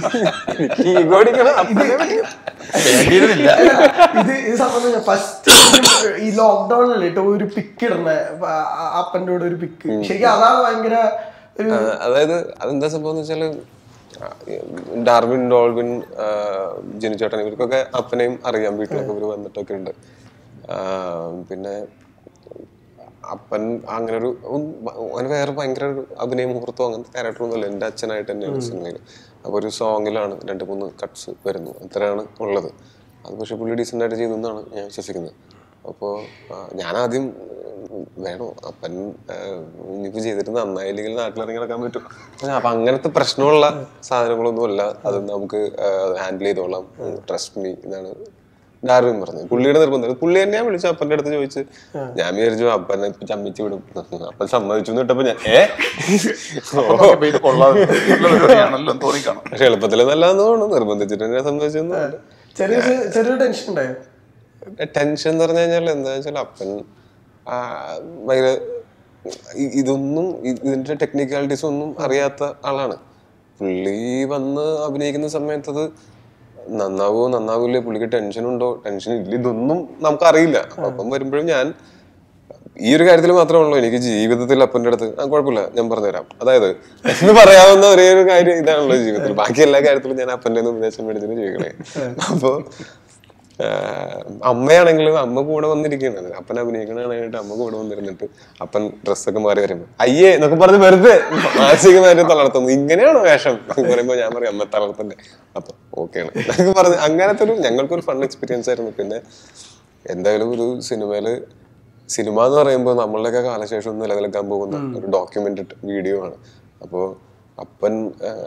ഇത് സംബന്ധിച്ച ഫസ്റ്റ് ഈ ലോക്ക്ഡൌണിൽ ഒരു പിക്ക് ഇടണ അപ്പൻ്റെ കൂടെ ഒരു പിക്ക്, ശരിക്കും അതാണ് ഭയങ്കര. അതായത് അതെന്താ സംഭവം എന്ന് വെച്ചാല്, ഡാർവിൻ, ഡോൾവിൻ, ജിനു ചേട്ടൻ ഇവർക്കൊക്കെ അപ്പനെയും അറിയാം, വീട്ടിലൊക്കെ ഇവർ വന്നിട്ടൊക്കെ ഉണ്ട്. പിന്നെ അപ്പൻ അങ്ങനെ അങ്ങനെ വേറെ ഭയങ്കര ഒരു അഭിനയ മുഹൂർത്തം അങ്ങനത്തെ ക്യാരക്ടറൊന്നുമല്ല, എൻ്റെ അച്ഛനായിട്ട് തന്നെയാണ് സിനിമയിൽ. അപ്പോൾ ഒരു സോങ്ങിലാണ് 2-3 കട്ട്സ് വരുന്നു, അത്രയാണ് ഉള്ളത്. അത് പക്ഷെ പുള്ളി ഡീസൻ്റായിട്ട് ചെയ്തെന്നാണ് ഞാൻ വിശ്വസിക്കുന്നത്. അപ്പോൾ ഞാനാദ്യം വേണോ അപ്പൻ ഇനിയിപ്പോൾ ചെയ്തിട്ട് നന്നായില്ലെങ്കിൽ നാട്ടിലിറങ്ങി നടക്കാൻ പറ്റും. അപ്പം അങ്ങനത്തെ പ്രശ്നമുള്ള സാധനങ്ങളൊന്നുമല്ല, അത് നമുക്ക് ഹാൻഡിൽ ചെയ്തോളാം, ട്രസ്റ്റ് മീ എന്നാണ് ഡാർവിൻ പറഞ്ഞത്. പുള്ളിയുടെ നിർബന്ധം, പുള്ളി തന്നെ ഞാൻ വിളിച്ചു അപ്പൻ്റെ അടുത്ത് ചോദിച്ച്, ഞാൻ വിചാരിച്ചു അപ്പനെ ചമ്മിച്ച് വിടും, അപ്പൻ സമ്മതിച്ചു എന്നിട്ടപ്പോ ഞാൻ പക്ഷെ എളുപ്പത്തില് നല്ലതെന്ന് തോന്നുന്നു, നിർബന്ധിച്ചിട്ട് ഞാൻ സമ്മതിച്ചെന്ന്. ചെറിയൊരു ടെൻഷൻ ഉണ്ടായോ? ടെൻഷൻ എന്ന് പറഞ്ഞു കഴിഞ്ഞാൽ എന്താ വെച്ചാൽ അപ്പൻ ഭയങ്കര ഇതൊന്നും ഇതിന്റെ ടെക്നിക്കാലിറ്റീസ് ഒന്നും അറിയാത്ത ആളാണ്. പുള്ളി വന്ന് അഭിനയിക്കുന്ന സമയത്ത് അത് നന്നാവൂലേ, പുള്ളിക്ക് ടെൻഷൻ ഉണ്ടോ, ടെൻഷൻ ഇല്ല, ഇതൊന്നും നമുക്കറിയില്ല. അപ്പം വരുമ്പോഴും ഞാൻ ഈ ഒരു കാര്യത്തിൽ മാത്രമേ ഉള്ളൂ എനിക്ക് ജീവിതത്തിൽ അപ്പൻ്റെ അടുത്ത് കുഴപ്പമില്ല ഞാൻ പറഞ്ഞുതരാം. അതായത് എന്ന് പറയാവുന്ന ഒരേ ഒരു കാര്യം ഇതാണല്ലോ ജീവിതത്തിൽ. ബാക്കി എല്ലാ കാര്യത്തിലും ഞാൻ അപ്പൻ്റെ ഉപദേശം മേടിച്ചിട്ട് ജീവിക്കണേ. അപ്പോ അമ്മയാണെങ്കിലും അമ്മ കൂടെ വന്നിരിക്കുന്നത്, അപ്പൻ അഭിനയിക്കണാനായിട്ട് അമ്മ കൂടെ വന്നിരുന്നിട്ട് അപ്പൻ ഡ്രസ്സൊക്കെ മാറി വരുമ്പോ അയ്യേ എന്നൊക്കെ പറഞ്ഞ് വെറുതെ മാനസികമായിട്ട് തളർത്തുന്നു. ഇങ്ങനെയാണോ വേഷം പറയുമ്പോ ഞാൻ പറയും അമ്മ തളർത്തണ്ടേ, അപ്പൊ ഓക്കെയാണ് എന്നൊക്കെ പറഞ്ഞ് അങ്ങനത്തെ ഒരു ഞങ്ങൾക്കൊരു ഫൺ എക്സ്പീരിയൻസ് ആയിരുന്നു. പിന്നെ എന്തായാലും ഒരു സിനിമ എന്ന് പറയുമ്പോൾ നമ്മളുടെയൊക്കെ കാലശേഷം നിലനിൽക്കാൻ പോകുന്ന ഒരു ഡോക്യുമെന്റഡ് വീഡിയോ ആണ്. അപ്പോൾ അപ്പൻ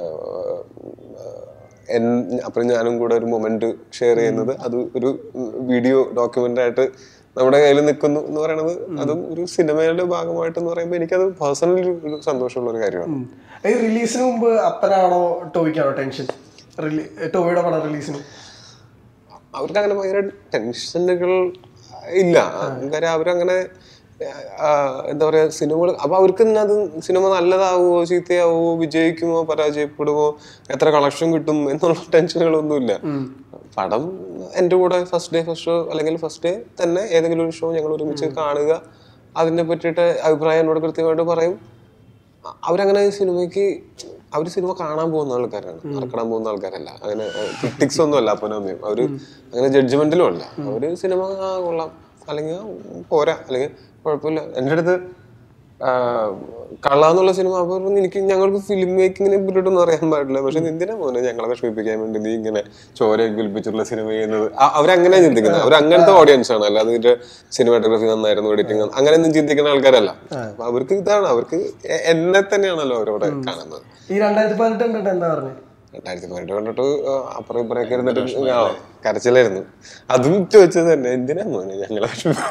ഞാനും കൂടെ ഒരു മൊമെന്റ് ഷെയർ ചെയ്യുന്നത് അത് ഒരു വീഡിയോ ഡോക്യുമെന്റ് ആയിട്ട് നമ്മുടെ കയ്യിൽ നിൽക്കുന്നു എന്ന് പറയുന്നത് അതും ഒരു സിനിമയുടെ ഭാഗമായിട്ടെന്ന് പറയുമ്പോൾ എനിക്കത് പേഴ്സണലി ഒരു സന്തോഷമുള്ള ഒരു കാര്യമാണ്. റിലീസിന് മുമ്പ് അപ്പനാണോ ടോവിക്കാണോ ടെൻഷൻ? ടോവിയുടെ പടം റിലീസിന് അവർക്ക് അങ്ങനെ ഭയങ്കര ടെൻഷനുകൾ ഇല്ല. കാര്യം അവരങ്ങനെ എന്താ പറയാ സിനിമകൾ അപ്പൊ അവർക്ക് അത് സിനിമ നല്ലതാവുമോ ചീത്തയാവുമോ വിജയിക്കുമോ പരാജയപ്പെടുമോ എത്ര കളക്ഷൻ കിട്ടും എന്നുള്ള ടെൻഷനുകളൊന്നുമില്ല. പടം എൻ്റെ കൂടെ ഫസ്റ്റ് ഡേ ഫസ്റ്റ് ഷോ അല്ലെങ്കിൽ ഫസ്റ്റ് ഡേ തന്നെ ഏതെങ്കിലും ഒരു ഷോ ഞങ്ങൾ ഒരുമിച്ച് കാണുക, അതിനെ പറ്റിയിട്ട് അഭിപ്രായം എന്നോട് കൃത്യമായിട്ട് പറയും. അവരങ്ങനെ അവര് സിനിമ കാണാൻ പോകുന്ന ആൾക്കാരാണ്, ഇറക്കാൻ പോകുന്ന ആൾക്കാരല്ല. അങ്ങനെ ക്രിറ്റിക്സ് ഒന്നും അല്ല അപ്പനും അമ്മയും. അവര് അങ്ങനെ ജഡ്ജ്മെന്റിലും അല്ല. അവര് സിനിമ കൊള്ളാം അല്ലെങ്കിൽ പോരാ അല്ലെങ്കിൽ കുഴപ്പമില്ല. എൻ്റെ അടുത്ത് കള്ളാന്നുള്ള സിനിമ അവർ ഞങ്ങൾക്ക് ഫിലിം മേക്കിങ്ങിനെ പറ്റിയിട്ടൊന്നും അറിയാൻ പാടില്ല, പക്ഷെ എന്തിനാ മോനെ ഞങ്ങളെ വിഷമിപ്പിക്കാൻ വേണ്ടി നീ ഇങ്ങനെ ചോരയൊക്കെ ഗുൽപ്പിച്ചിട്ടുള്ള സിനിമ ചെയ്യുന്നത്? അവരങ്ങനെ ചിന്തിക്കുന്നത്. അവർ അങ്ങനത്തെ ഓഡിയൻസ് ആണ്, അല്ലാതെ ഇതിന്റെ സിനിമാറ്റോഗ്രഫി നന്നായിരുന്നു, എഡിറ്റിംഗ് അങ്ങനെയൊന്നും ചിന്തിക്കുന്ന ആൾക്കാരല്ല. അപ്പൊ അവർക്ക് ഇതാണ്, അവർക്ക് എന്നെ തന്നെയാണല്ലോ അവരവിടെ കാണുന്നത്. ഈ 2018 എന്താ പറഞ്ഞത്? 2018 കണ്ടിട്ട് അപ്പുറം ഇപ്പുറമൊക്കെ ഇരുന്നിട്ട് കരച്ചിലായിരുന്നു. അതും ചോദിച്ചത് തന്നെ എന്തിനാ മോനെ ഞങ്ങളെ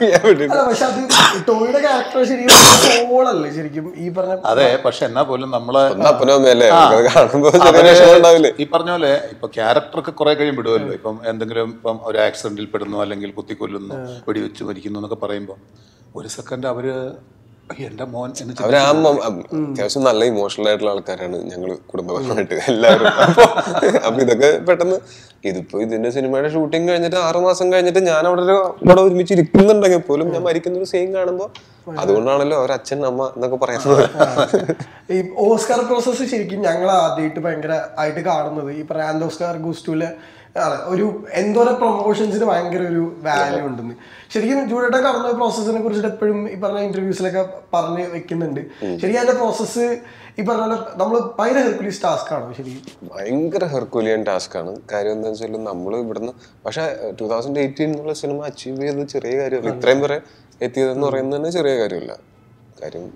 അതെ. പക്ഷെ എന്നാ പോലും നമ്മളെ അപ്പനമ്മയല്ലേ കാണുമ്പോ ഈ പറഞ്ഞ പോലെ ഇപ്പൊ ക്യാരക്ടറൊക്കെ കുറെ കഴിയും വിടുമല്ലോ. ഇപ്പം എന്തെങ്കിലും ഇപ്പം ഒരു ആക്സിഡന്റിൽ പെടുന്നു അല്ലെങ്കിൽ കുത്തിക്കൊല്ലുന്നു വെടിവെച്ച് മരിക്കുന്നു എന്നൊക്കെ പറയുമ്പോ ഒരു സെക്കൻഡ് അവര് എന്റെ മോൻ അവര് അത്യാവശ്യം നല്ല ഇമോഷണൽ ആയിട്ടുള്ള ആൾക്കാരാണ് ഞങ്ങള് കുടുംബപരമായിട്ട് എല്ലാവരും. അപ്പൊ ഇതൊക്കെ പെട്ടെന്ന് ഇതിന്റെ സിനിമയുടെ ഷൂട്ടിംഗ് കഴിഞ്ഞിട്ട് 6 മാസം കഴിഞ്ഞിട്ട് ഞാൻ അവിടെ ഒരുമിച്ച് ഇരിക്കുന്നുണ്ടെങ്കിൽ പോലും ഞാൻ മരിക്കുന്ന ഒരു സീൻ കാണുമ്പോ അതുകൊണ്ടാണല്ലോ അവരച്ഛൻ അമ്മ എന്നൊക്കെ പറയുന്നത്. ഈ ഓസ്കാർ പ്രോസസ് ശരിക്കും ഞങ്ങൾ ആദ്യമായിട്ട് ഭയങ്കര ആയിട്ട് കാണുന്നത് ഈ പറയാൻ ഓസ്കാർ ഗൂസ്റ്റൂലെ ഒരു എന്തോരം പ്രൊമോഷൻസിന് ഭയങ്കര ഒരു വാല്യൂ ഉണ്ടെന്ന്. ശരിക്കും ജൂഡേട്ടൻ കടന്ന പ്രോസസ്സിനെ കുറിച്ചിട്ട് എപ്പോഴും ഈ പറഞ്ഞ ഇന്റർവ്യൂസിലൊക്കെ പറഞ്ഞ് വെക്കുന്നുണ്ട്. ശരിക്കും അതിന്റെ പ്രോസസ്സ് ഈ പറഞ്ഞ നമ്മൾ ഭയങ്കര ഹെർക്കുലിയസ് ടാസ്ക് ആണോ? ശരിക്കും ഭയങ്കര ഹെർക്കുലിയൻ ടാസ്ക് ആണ്. കാര്യം എന്താ വെച്ചാൽ നമ്മൾ ഇവിടുന്ന് പക്ഷെ 2018 എന്നുള്ള സിനിമ അച്ചീവ് ചെയ്തത് ചെറിയ കാര്യമല്ല. ഇത്രയും വരെ എത്തിയതെന്ന് പറയുന്നത് തന്നെ ചെറിയ കാര്യമല്ല. കാര്യം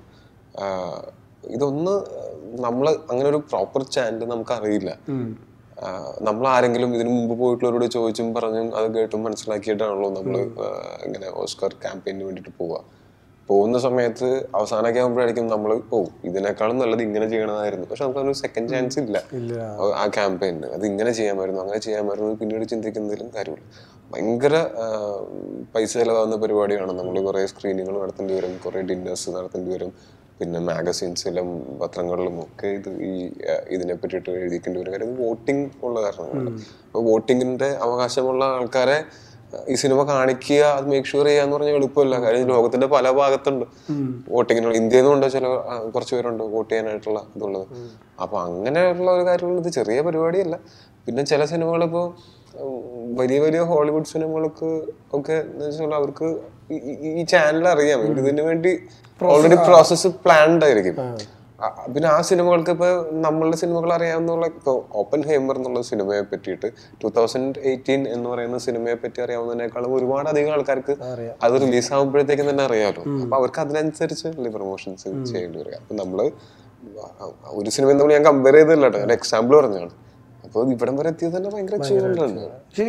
ഇതൊന്ന് നമ്മൾ അങ്ങനെ ഒരു പ്രോപ്പർ ചാനൽ നമുക്ക് അറിയില്ല. നമ്മൾ ആരെങ്കിലും ഇതിനു മുമ്പ് പോയിട്ടുള്ളവരോട് ചോദിച്ചും പറഞ്ഞും അത് കേട്ടും മനസ്സിലാക്കിയിട്ടാണല്ലോ നമ്മൾ ഇങ്ങനെ ഓസ്കാർ ക്യാമ്പയിന് വേണ്ടിയിട്ട് പോകുന്ന സമയത്ത് അവസാനമൊക്കെ ആകുമ്പോഴായിരിക്കും നമ്മൾ ഇതിനേക്കാളും നല്ലത് ഇങ്ങനെ ചെയ്യണമായിരുന്നു. പക്ഷെ നമുക്ക് അതിനൊരു സെക്കൻഡ് ചാൻസ് ഇല്ല ആ ക്യാമ്പയിന്. അത് ഇങ്ങനെ ചെയ്യാമായിരുന്നു അങ്ങനെ ചെയ്യാമായിരുന്നു പിന്നീട് ചിന്തിക്കുന്നതിലും കാര്യമില്ല. ഭയങ്കര പൈസ ചെലവാകുന്ന പരിപാടിയാണ്. നമ്മൾ കുറേ സ്ക്രീനിങ്ങൾ നടത്തേണ്ടി വരും, കുറേ ഡിന്നേഴ്സ് നടത്തേണ്ടി വരും, പിന്നെ മാഗസീൻസിലും പത്രങ്ങളിലും ഒക്കെ ഇതിനെ പറ്റിയിട്ട് എഴുതിക്കേണ്ടി വരും. കാര്യം വോട്ടിംഗ് ഉള്ള കാരണമാണ്. അപ്പോൾ വോട്ടിങ്ങിന്റെ അവകാശമുള്ള ആൾക്കാരെ ഈ സിനിമ കാണിക്കുക, അത് മേക്ക് ഷുവർ ചെയ്യാന്ന് പറഞ്ഞാൽ എളുപ്പമല്ല. കാര്യം ലോകത്തിന്റെ പല ഭാഗത്തുണ്ട് വോട്ടിങ്ങിനുള്ള. ഇന്ത്യയിൽ നിന്നുണ്ട് കുറച്ച് പേരുണ്ട് വോട്ട് ചെയ്യാനായിട്ടുള്ള ഇതുള്ളത്. അപ്പൊ അങ്ങനെയുള്ള ഒരു കാര്യമുള്ളത് ഇത് ചെറിയ പരിപാടിയല്ല. പിന്നെ ചില സിനിമകളിപ്പോ വലിയ ഹോളിവുഡ് സിനിമകൾക്ക് ഒക്കെ എന്ന് വെച്ചാൽ അവർക്ക് ഈ ചാനൽ അറിയാം, ഇതിനു വേണ്ടി ഓൾറെഡി പ്രോസസ് പ്ലാൻഡ് ആയിരിക്കും. പിന്നെ ആ സിനിമകൾക്ക് ഇപ്പൊ നമ്മളുടെ സിനിമകൾ അറിയാവുന്ന ഇപ്പൊ ഓപ്പൻഹൈമർ എന്നുള്ള സിനിമയെ പറ്റിയിട്ട് 2018 എന്ന് പറയുന്ന സിനിമയെ പറ്റി അറിയാവുന്നതിനേക്കാളും ഒരുപാട് അധികം ആൾക്കാർക്ക് അത് റിലീസ് ആകുമ്പോഴത്തേക്കും തന്നെ അറിയാമല്ലോ. അപ്പൊ അവർക്ക് അതിനനുസരിച്ച് പ്രൊമോഷൻസ് ചെയ്യേണ്ടി വരിക. അപ്പൊ നമ്മള് ഒരു സിനിമ നമ്മൾ ഞാൻ കമ്പയർ ചെയ്തില്ല കേട്ടോ, ഞാൻ എക്സാമ്പിൾ പറഞ്ഞാണ്. അപ്പൊ ഇവിടം വരെ എത്തിയത് തന്നെ ഭയങ്കര അച്ചീവ്മെന്റ് ആണ്.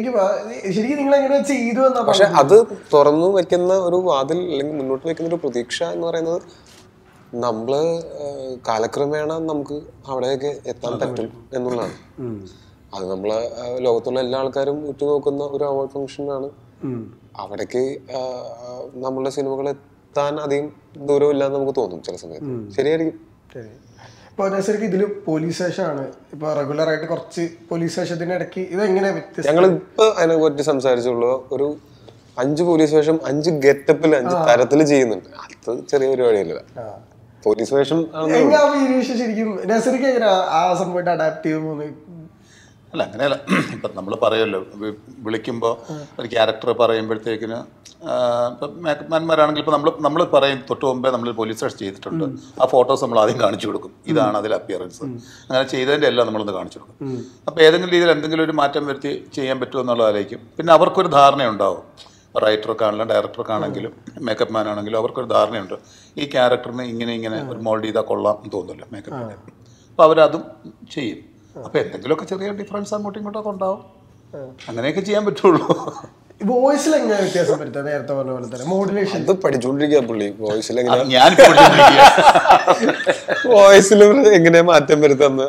പക്ഷെ അത് തുറന്നു വെക്കുന്ന ഒരു വാതിൽ അല്ലെങ്കിൽ മുന്നോട്ട് വെക്കുന്ന ഒരു പ്രതീക്ഷ എന്ന് പറയുന്നത് നമ്മള് കാലക്രമേണ നമുക്ക് അവിടെയൊക്കെ എത്താൻ പറ്റും എന്നുള്ളതാണ്. അത് നമ്മളെ ലോകത്തുള്ള എല്ലാ ആൾക്കാരും ഉറ്റുനോക്കുന്ന ഒരു അവാർഡ് ഫംഗ്ഷനാണ്. അവിടേക്ക് നമ്മളുടെ സിനിമകൾ എത്താൻ അധികം ദൂരമില്ലാന്ന് നമുക്ക് തോന്നും ചില സമയത്ത്. ശരിയായിരിക്കും. ഇപ്പൊ ശരിക്കും ഇതില് പോലീസ് സ്റ്റേഷനാണ് ഇപ്പൊ റെഗുലർ ആയിട്ട് കുറച്ച് പോലീസ് സ്റ്റേഷത്തിന്റെ ഇടയ്ക്ക് ഇതെങ്ങനെ വ്യത്യസ്ത? ഞങ്ങളിപ്പോ അതിനെ പറ്റി സംസാരിച്ചുള്ളൂ. ഒരു 5 പോലീസ് വേഷം 5 ഗെറ്റപ്പിൽ 5 തരത്തില് ചെയ്യുന്നുണ്ട്. അത് ചെറിയ പരിപാടിയല്ല. പോലീസ് വേഷം ശരിക്കും നസീർക്ക് എങ്ങനെ ആ സംഭവമായിട്ട് അഡാപ്റ്റ് ചെയ്ത് പോകുന്നത്? അല്ല അങ്ങനെയല്ല, ഇപ്പം നമ്മൾ പറയുമല്ലോ, വിളിക്കുമ്പോൾ ഒരു ക്യാരക്ടർ പറയുമ്പോഴത്തേക്കിന് ഇപ്പം മേക്കപ്പ്മാൻമാരാണെങ്കിൽ ഇപ്പോൾ നമ്മൾ പറയും തൊട്ട് മുമ്പേ നമ്മൾ പോലീസ് സ്റ്റേഷൻ ചെയ്തിട്ടുണ്ട്, ആ ഫോട്ടോസ് നമ്മൾ ആദ്യം കാണിച്ചു കൊടുക്കും, ഇതാണ് അതിൽ അപ്പിയറൻസ്, അങ്ങനെ ചെയ്തതിൻ്റെ എല്ലാം നമ്മളൊന്ന് കാണിച്ചു കൊടുക്കും. അപ്പോൾ ഏതെങ്കിലും രീതിയിൽ എന്തെങ്കിലും ഒരു മാറ്റം വരുത്തി ചെയ്യാൻ പറ്റുമോ എന്നുള്ളതായിരിക്കും. പിന്നെ അവർക്കൊരു ധാരണയുണ്ടാവും, റൈറ്റർക്കാണെങ്കിലും ഡയറക്ടർക്കാണെങ്കിലും മേക്കപ്പ് മാൻ ആണെങ്കിലും അവർക്കൊരു ധാരണയുണ്ട്, ഈ ക്യാരക്ടറിന് ഇങ്ങനെ ഒരു മോൾഡ് ചെയ്താൽ കൊള്ളാം എന്ന് തോന്നില്ല മേക്കപ്പ് മാൻ. അപ്പോൾ അവരതും ചെയ്യും. അപ്പോൾ എന്തെങ്കിലുമൊക്കെ ചെറിയ ഡിഫറൻസ് അങ്ങോട്ടും ഇങ്ങോട്ടൊക്കെ ഉണ്ടാവും, അങ്ങനെയൊക്കെ ചെയ്യാൻ പറ്റുള്ളൂ. വോയിസിൽ എങ്ങനെ വ്യത്യാസം വരുത്താം? നേരത്തെ പറഞ്ഞ പോലെ തന്നെ മോഡുലേഷൻ അത് പഠിച്ചുകൊണ്ടിരിക്കുക പുള്ളി. വോയിസിൽ എങ്ങനെ മാറ്റം വരുത്താന്ന്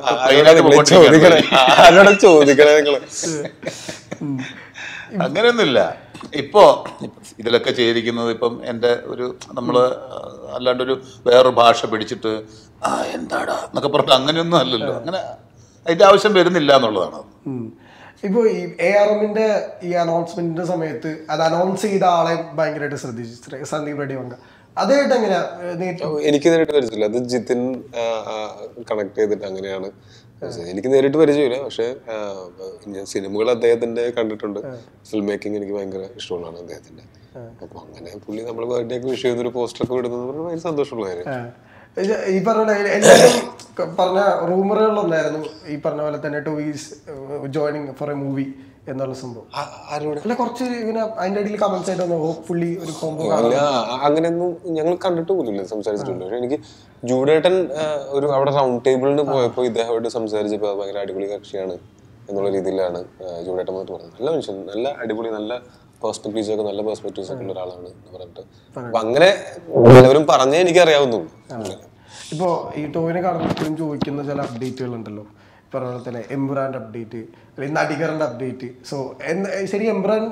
ആരോടെ ചോദിക്കണേ നിങ്ങള്? അങ്ങനെയൊന്നുമില്ല. ഇപ്പോ ഇതിലൊക്കെ ചെയ്തിരിക്കുന്നത് ഇപ്പം എൻ്റെ ഒരു നമ്മള് അല്ലാണ്ടൊരു വേറൊരു ഭാഷ പിടിച്ചിട്ട് എന്താടാ എന്നൊക്കെ പറഞ്ഞിട്ട് അങ്ങനെയൊന്നും അല്ലല്ലോ. അങ്ങനെ അതിന്റെ ആവശ്യം വരുന്നില്ല എന്നുള്ളതാണ്. ഇപ്പോൾ ഈ ARMന്റെ ഈ അനൗൺസ്മെന്റിന്റെ സമയത്ത് അത് അനൗൺസ് ചെയ്ത ആളെ ഭയങ്കരമായിട്ട് ശ്രദ്ധിച്ചു, സന്ദീപ് റെഡ്ഡി വങ്ക. അതായിട്ട് എങ്ങനെയാ? എനിക്ക് നേരിട്ട് പരിചയമില്ല, അത് ജിതിൻ കണക്ട് ചെയ്തിട്ട് അങ്ങനെയാണ്. എനിക്ക് നേരിട്ട് പരിചയമില്ല, പക്ഷെ ഞാൻ സിനിമകൾ അദ്ദേഹത്തിന്റെ കണ്ടിട്ടുണ്ട്. ഫിലിം മേക്കിംഗ് എനിക്ക് ഭയങ്കര ഇഷ്ടമുള്ളതാണ് അദ്ദേഹത്തിന്റെ. അപ്പൊ അങ്ങനെ പുള്ളി നമ്മൾ ബർത്ത്ഡേ ഒക്കെ വിഷ് ചെയ്തൊരു പോസ്റ്ററൊക്കെ വിടുന്നത് ഭയങ്കര സന്തോഷമുള്ള കാര്യം. ഈ എല്ലാവരും പറഞ്ഞ റൂമറുകളിലൊന്നായിരുന്നു ഈ പറഞ്ഞ പോലെ തന്നെ Tovi's joining for a movie എന്നുള്ള സംഭവം. അല്ല കുറച്ച് ഇങ്ങനെ അതിന്റെ ഇടയിൽ കമന്റ്സ് ആയിട്ട് വന്നു, ഹോപ്പ്ഫുള്ളി ഒരു കോംബോ. അങ്ങനെയൊന്നും ഞങ്ങൾ കണ്ടിട്ട് പോലില്ല, സംസാരിച്ചിട്ടില്ല. പക്ഷെ എനിക്ക് ജൂഡേട്ടൻ ഒരു അവിടെ റൗണ്ട് ടേബിളിന് പോയപ്പോൾ ഇദ്ദേഹമായിട്ട് സംസാരിച്ചപ്പോൾ ഭയങ്കര അടിപൊളി കക്ഷിയാണ് എന്നുള്ള രീതിയിലാണ് ജൂഡേട്ടൻ വന്നിട്ട് പറഞ്ഞത്. നല്ല മനുഷ്യൻ, നല്ല അടിപൊളി, നല്ല പെർസ്പെക്റ്റീവ്സ് ഒക്കെ ഉള്ള ഒരാളാണ് എന്ന് പറഞ്ഞിട്ട്. അപ്പൊ അങ്ങനെ എല്ലാവരും പറഞ്ഞേ എനിക്ക് അറിയാവുന്നുള്ളൂ. ഇപ്പോ ഈ ടോവിനെ കാണുമ്പോഴും ചോദിക്കുന്ന ചില അപ്ഡേറ്റുകൾ ഉണ്ടല്ലോ, പറഞ്ഞ പോലെ തന്നെ എംബ്രാന്റെ അപ്ഡേറ്റ് അല്ലെങ്കിൽ നടികറിന്റെ അപ്ഡേറ്റ്. സോ ശരി,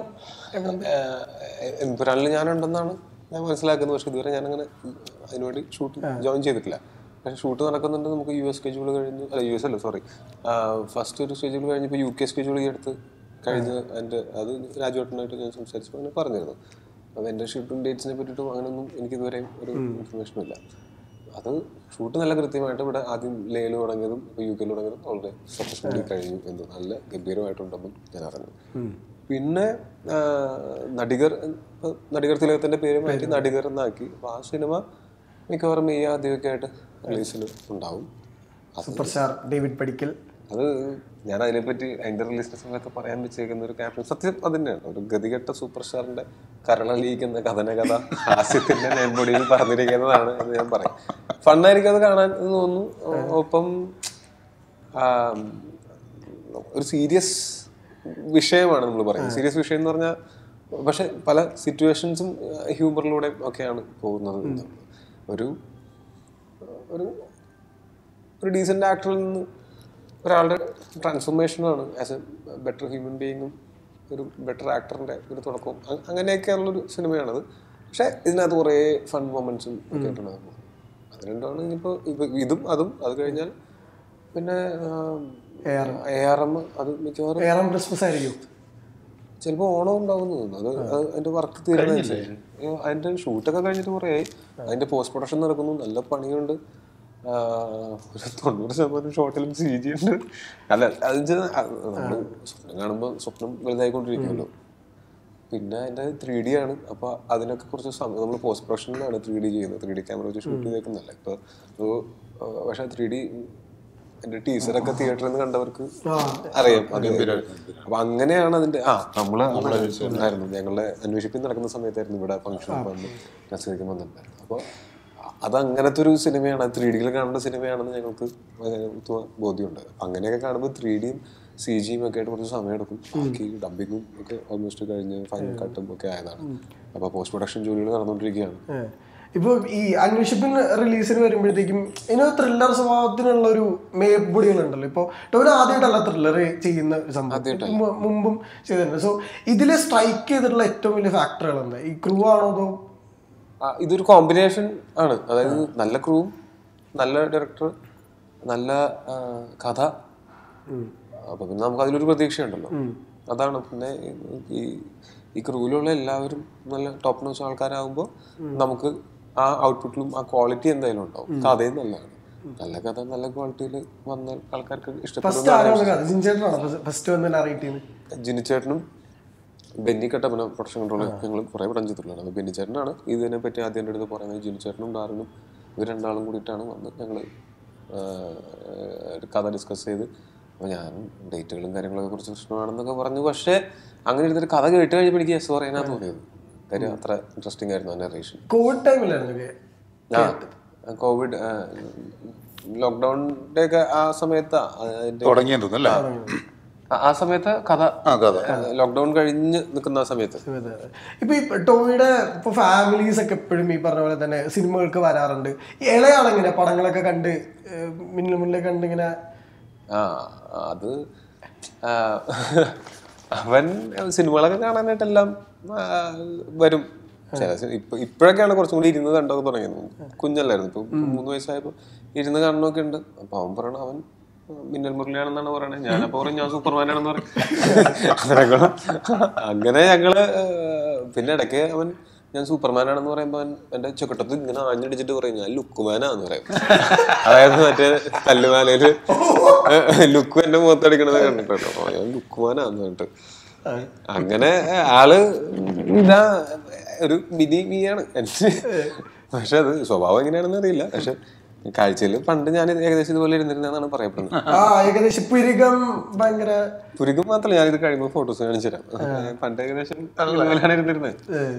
എംബ്രാനിൽ ഞാനുണ്ടെന്നാണ് ഞാൻ മനസ്സിലാക്കുന്നത്. പക്ഷെ ഇതുവരെ ഞാനങ്ങനെ അതിനുവേണ്ടി ഷൂട്ട് ജോയിൻ ചെയ്തിട്ടില്ല. പക്ഷെ ഷൂട്ട് നടക്കുന്നുണ്ട്. നമുക്ക് US സ്കെഡ്യൂൾ കഴിഞ്ഞു, അല്ല US അല്ല സോറി, ഫസ്റ്റ് ഒരു സ്കെഡ്യൂൾ കഴിഞ്ഞപ്പോൾ UK സ്കെഡ്യൂൾ ഈ അടുത്ത് കഴിഞ്ഞ് അത് രാജുവേട്ടനായിട്ട് ഞാൻ സംസാരിച്ചപ്പോൾ അങ്ങനെ പറഞ്ഞിരുന്നു. അപ്പോൾ എൻ്റെ ഷൂട്ടിംഗ് ഡേറ്റ്സിനെ പറ്റിയിട്ടും അങ്ങനെയൊന്നും എനിക്കിതുവരെയും ഒരു ഇൻഫർമേഷനും ഇല്ല. അത് ഷൂട്ട് നല്ല കൃത്യമായിട്ട് ഇവിടെ ആദ്യം ലേയിൽ തുടങ്ങിയതും ഇപ്പോൾ UK തുടങ്ങിയതും വളരെ സക്സസ്ഫുള്ളി കഴിഞ്ഞു എന്ന് നല്ല ഗംഭീരമായിട്ടുണ്ടെന്നും ഞാൻ അറിഞ്ഞു. പിന്നെ നടികർ തിലകത്തിൻ്റെ പേര് മാറ്റി നടികർ എന്നാക്കി. അപ്പോൾ ആ സിനിമ മിക്കവാറും ഈ ആദ്യമൊക്കെ ആയിട്ട് റിലീസിൽ ഉണ്ടാവും. സൂപ്പർ സ്റ്റാർ ഡേവിഡ് പടിക്കൽ. അത് ഞാൻ അതിനെപ്പറ്റി അതിൻ്റെ റിലീസിന്റെ സമയത്ത് പറയാൻ വെച്ചേക്കുന്ന ഒരു ക്യാപ്ഷൻ സത്യം അത് തന്നെയാണ്. ഒരു ഗതികെട്ട സൂപ്പർ സ്റ്റാറിന്റെ കരളലിയിക്കുന്ന കഥനകഥ ഹാസ്യത്തിന്റെ നെൻപൊടിയിൽ പറഞ്ഞിരിക്കുന്നതാണ് എന്ന് ഞാൻ പറയും. ഫണ്ണായിരിക്കും അത് കാണാൻ എന്ന് തോന്നുന്നു. ഒപ്പം ഒരു സീരിയസ് വിഷയമാണ് നമ്മൾ പറയുന്നത്. സീരിയസ് വിഷയം എന്ന് പറഞ്ഞാൽ പക്ഷെ പല സിറ്റുവേഷൻസും ഹ്യൂമറിലൂടെ ഒക്കെയാണ് പോകുന്നത്. ഒരു ഡീസന്റ് ആക്ടറിൽ നിന്ന് ഒരാളുടെ ട്രാൻസ്ഫോർമേഷനാണ് ആസ് എ ബെറ്റർ ഹ്യൂമൻ ബീയിങ്ങും ഒരു ബെറ്റർ ആക്ടറിൻ്റെ ഒരു തുടക്കവും അങ്ങനെയൊക്കെയുള്ളൊരു സിനിമയാണത്. പക്ഷേ ഇതിനകത്ത് കുറേ ഫൺ മൊമെന്റ്സും ഒക്കെ ആയിട്ടുണ്ടാകും. അത് രണ്ടാണ് ഇനിയിപ്പോൾ ഇതും അതും. അത് കഴിഞ്ഞാൽ പിന്നെ ARM അത് മിക്കവാറും ക്രിസ്മസ് ആയിരിക്കും, ചിലപ്പോൾ ഓണം ഉണ്ടാവുമെന്ന് തോന്നുന്നു. അത് അതിൻ്റെ വർക്ക് തീരുന്നില്ലേ, അതിൻ്റെ ഷൂട്ടൊക്കെ കഴിഞ്ഞിട്ട് കുറേ അതിൻ്റെ പോസ്റ്റ് പ്രൊഡക്ഷൻ നടക്കുന്നു. നല്ല പണിയുണ്ട്. ഒരു 90% ഷോട്ടിലും CG ഉണ്ട്. അല്ല അത് നമ്മൾ സ്വപ്നം കാണുമ്പോൾ സ്വപ്നം വലുതായിക്കൊണ്ടിരിക്കുമല്ലോ. പിന്നെ അതിൻ്റെ 3D ആണ്. അപ്പോൾ അതിനൊക്കെ കുറച്ച് സമയം നമ്മൾ പോസ്റ്റ് പ്രൊഡക്ഷനിലാണ് 3D ചെയ്യുന്നത്. 3D ക്യാമറ വെച്ച് ഷൂട്ട് ചെയ്തേക്കുന്നല്ല ഇപ്പോൾ. പക്ഷേ 3D എൻ്റെ ടീച്ചറൊക്കെ തിയേറ്ററിൽ നിന്ന് കണ്ടവർക്ക് അറിയാം. അപ്പൊ അങ്ങനെയാണ് അതിന്റെ ഉണ്ടായിരുന്നു. ഞങ്ങളുടെ അന്വേഷിപ്പിൽ നടക്കുന്ന സമയത്തായിരുന്നു ഇവിടെ ഫംഗ്ഷൻ നസീർക്ക് വന്നിട്ടുണ്ടായിരുന്നു. അപ്പോൾ അത് അങ്ങനത്തെ ഒരു സിനിമയാണ്, 3Dയിൽ കാണുന്ന സിനിമയാണെന്ന് ഞങ്ങൾക്ക് ബോധ്യമുണ്ട്. അങ്ങനെയൊക്കെ കാണുമ്പോൾ 3Dയും CGയും ഒക്കെ ആയിട്ട് കുറച്ച് സമയം എടുക്കും. ബാക്കി ഡബിങ്ങും ഒക്കെ ഓൾമോസ്റ്റ് കഴിഞ്ഞ് ഫൈനൽ കട്ടും ഒക്കെ ആയതാണ്. അപ്പോൾ പോസ്റ്റ് പ്രൊഡക്ഷൻ ജോലികൾ നടന്നുകൊണ്ടിരിക്കുകയാണ്. ഇപ്പോൾ ഈ അന്വേഷിപ്പിൻ റിലീസിന് വരുമ്പോഴത്തേക്കും ഇതിനൊരു ത്രില്ലർ സ്വഭാവത്തിനുള്ള ഒരു മേപ്പൊടികളുണ്ടല്ലോ. ഇപ്പോൾ ടോവിനോ ആദ്യമായിട്ടല്ല ത്രില്ലർ ചെയ്യുന്ന ഒരു സംഭവം, മുമ്പും ചെയ്തിട്ടുണ്ട്. സോ ഇതിൽ സ്ട്രൈക്ക് ചെയ്തിട്ടുള്ള ഏറ്റവും വലിയ ഫാക്ടറുകൾ എന്താ? ഈ ക്രൂ ആണോ അതോ? ഇതൊരു കോമ്പിനേഷൻ ആണ്. അതായത് നല്ല ക്രൂവും നല്ല ഡയറക്ടർ, നല്ല കഥ. അപ്പൊ പിന്നെ നമുക്ക് അതിലൊരു പ്രതീക്ഷയുണ്ടല്ലോ. അതാണ്. പിന്നെ ഈ ക്രൂവിലുള്ള എല്ലാവരും നല്ല ടോപ്പ് നോച്ച് ആൾക്കാരാകുമ്പോൾ നമുക്ക് ആ ഔട്ട്പുട്ടിലും ആ ക്വാളിറ്റി എന്തായാലും ഉണ്ടാവും. കഥയും നല്ലതാണ്. നല്ല കഥ നല്ല ക്വാളിറ്റിയിൽ വന്ന ആൾക്കാർക്ക് ഇഷ്ടപ്പെടും. ജിനിച്ചേട്ടനും ബെന്നി കട്ടപ്പന പ്രൊഡക്ഷൻ കൺട്രോൾ ഞങ്ങൾ കുറേ പടം ചെയ്തിട്ടുള്ളതാണ്. ബെന്നി ചേട്ടനാണ് ഇതിനെ പറ്റി ആദ്യം എൻ്റെ അടുത്ത് പറയുന്നത്. ജിനിച്ചേട്ടനും ഡാറിനും ഇവർ രണ്ടാളും കൂടിയിട്ടാണ് വന്ന് ഞങ്ങൾ കഥ ഡിസ്കസ് ചെയ്ത്. അപ്പോൾ ഞാൻ ഡേറ്റുകളും കാര്യങ്ങളൊക്കെ കുറിച്ച് പ്രശ്നമാണെന്നൊക്കെ പറഞ്ഞു. പക്ഷേ അങ്ങനെ ഇരുന്നിട്ട് കഥ കേട്ട് കഴിഞ്ഞപ്പോൾ എനിക്ക് യെസ് പറയാനാണ് തോന്നിയത്. കാര്യം അത്ര ഇൻട്രസ്റ്റിംഗ് ആയിരുന്നു ആ നറേഷൻ. കോവിഡ് ടൈമിലായിരുന്നു, കോവിഡ് ലോക്ക്ഡൌണിന്റെ ഒക്കെ ആ സമയത്താ ആ സമയത്ത് കഥ ലോക്ക്ഡൌൺ കഴിഞ്ഞ് നിൽക്കുന്ന ആ സമയത്ത്. ഇപ്പൊ ഈ ടോമിയുടെ ഇപ്പൊ ഫാമിലീസ് ഒക്കെ എപ്പോഴും ഈ പറഞ്ഞ പോലെ തന്നെ സിനിമകൾക്ക് വരാറുണ്ട്. ഇളയാളെങ്ങനെ പടങ്ങളൊക്കെ കണ്ട് മുന്നിൽ കണ്ട് ഇങ്ങനെ അത് അവൻ സിനിമകളൊക്കെ കാണാനായിട്ടെല്ലാം വരും. ഇപ്പോഴൊക്കെയാണ് കുറച്ചും കൂടി ഇരുന്ന് കണ്ടൊക്കെ തുടങ്ങിയത്. കുഞ്ഞല്ലായിരുന്നു, ഇപ്പൊ 3 വയസ്സായപ്പോ ഇരുന്ന് കാണണമൊക്കെ ഉണ്ട്. അപ്പൊ അവൻ പറയണ അവൻ മിന്നൽ മുരളിയാണെന്നാണ് പറയണത്. ഞാനപ്പോ പറയും ഞാൻ സൂപ്പർമാനാണെന്ന് പറയും. അങ്ങനെ ഞങ്ങള് പിന്നെ ഇടയ്ക്ക് അവൻ ഞാൻ സൂപ്പർമാനാണെന്ന് പറയുമ്പോ അവൻ എന്റെ ചുക്കട്ടത്ത് ഇങ്ങനെ ആഞ്ഞടിച്ചിട്ട് പറയും ഞാൻ ലുക്കുമാനാന്ന് പറയും. അതായത് മറ്റേ കല്ലുമാലയില് ലുക്ക് എന്റെ മുഖത്തടിക്കണത് കണ്ടിട്ടുണ്ടോ, ഞാൻ ലുക്കുമാനാന്ന് പറഞ്ഞിട്ട്. അങ്ങനെ ആള് ഇതാ ഒരു മിനിയാണ്. പക്ഷെ അത് സ്വഭാവം എങ്ങനെയാണെന്ന് അറിയില്ല. പക്ഷെ കാഴ്ചയിൽ പണ്ട് ഞാൻ ഏകദേശം ഇതുപോലെ ഇരുന്നിരുന്നാണ് പറയപ്പെടുന്നത്. പുരികം മാത്രമല്ല, ഞാനിത് കഴിയുമ്പോൾ ഫോട്ടോസ് കാണിച്ചു തരാം. പണ്ട് ഏകദേശം ഇതുപോലെയാണ് ഇരുന്നിരുന്നത്.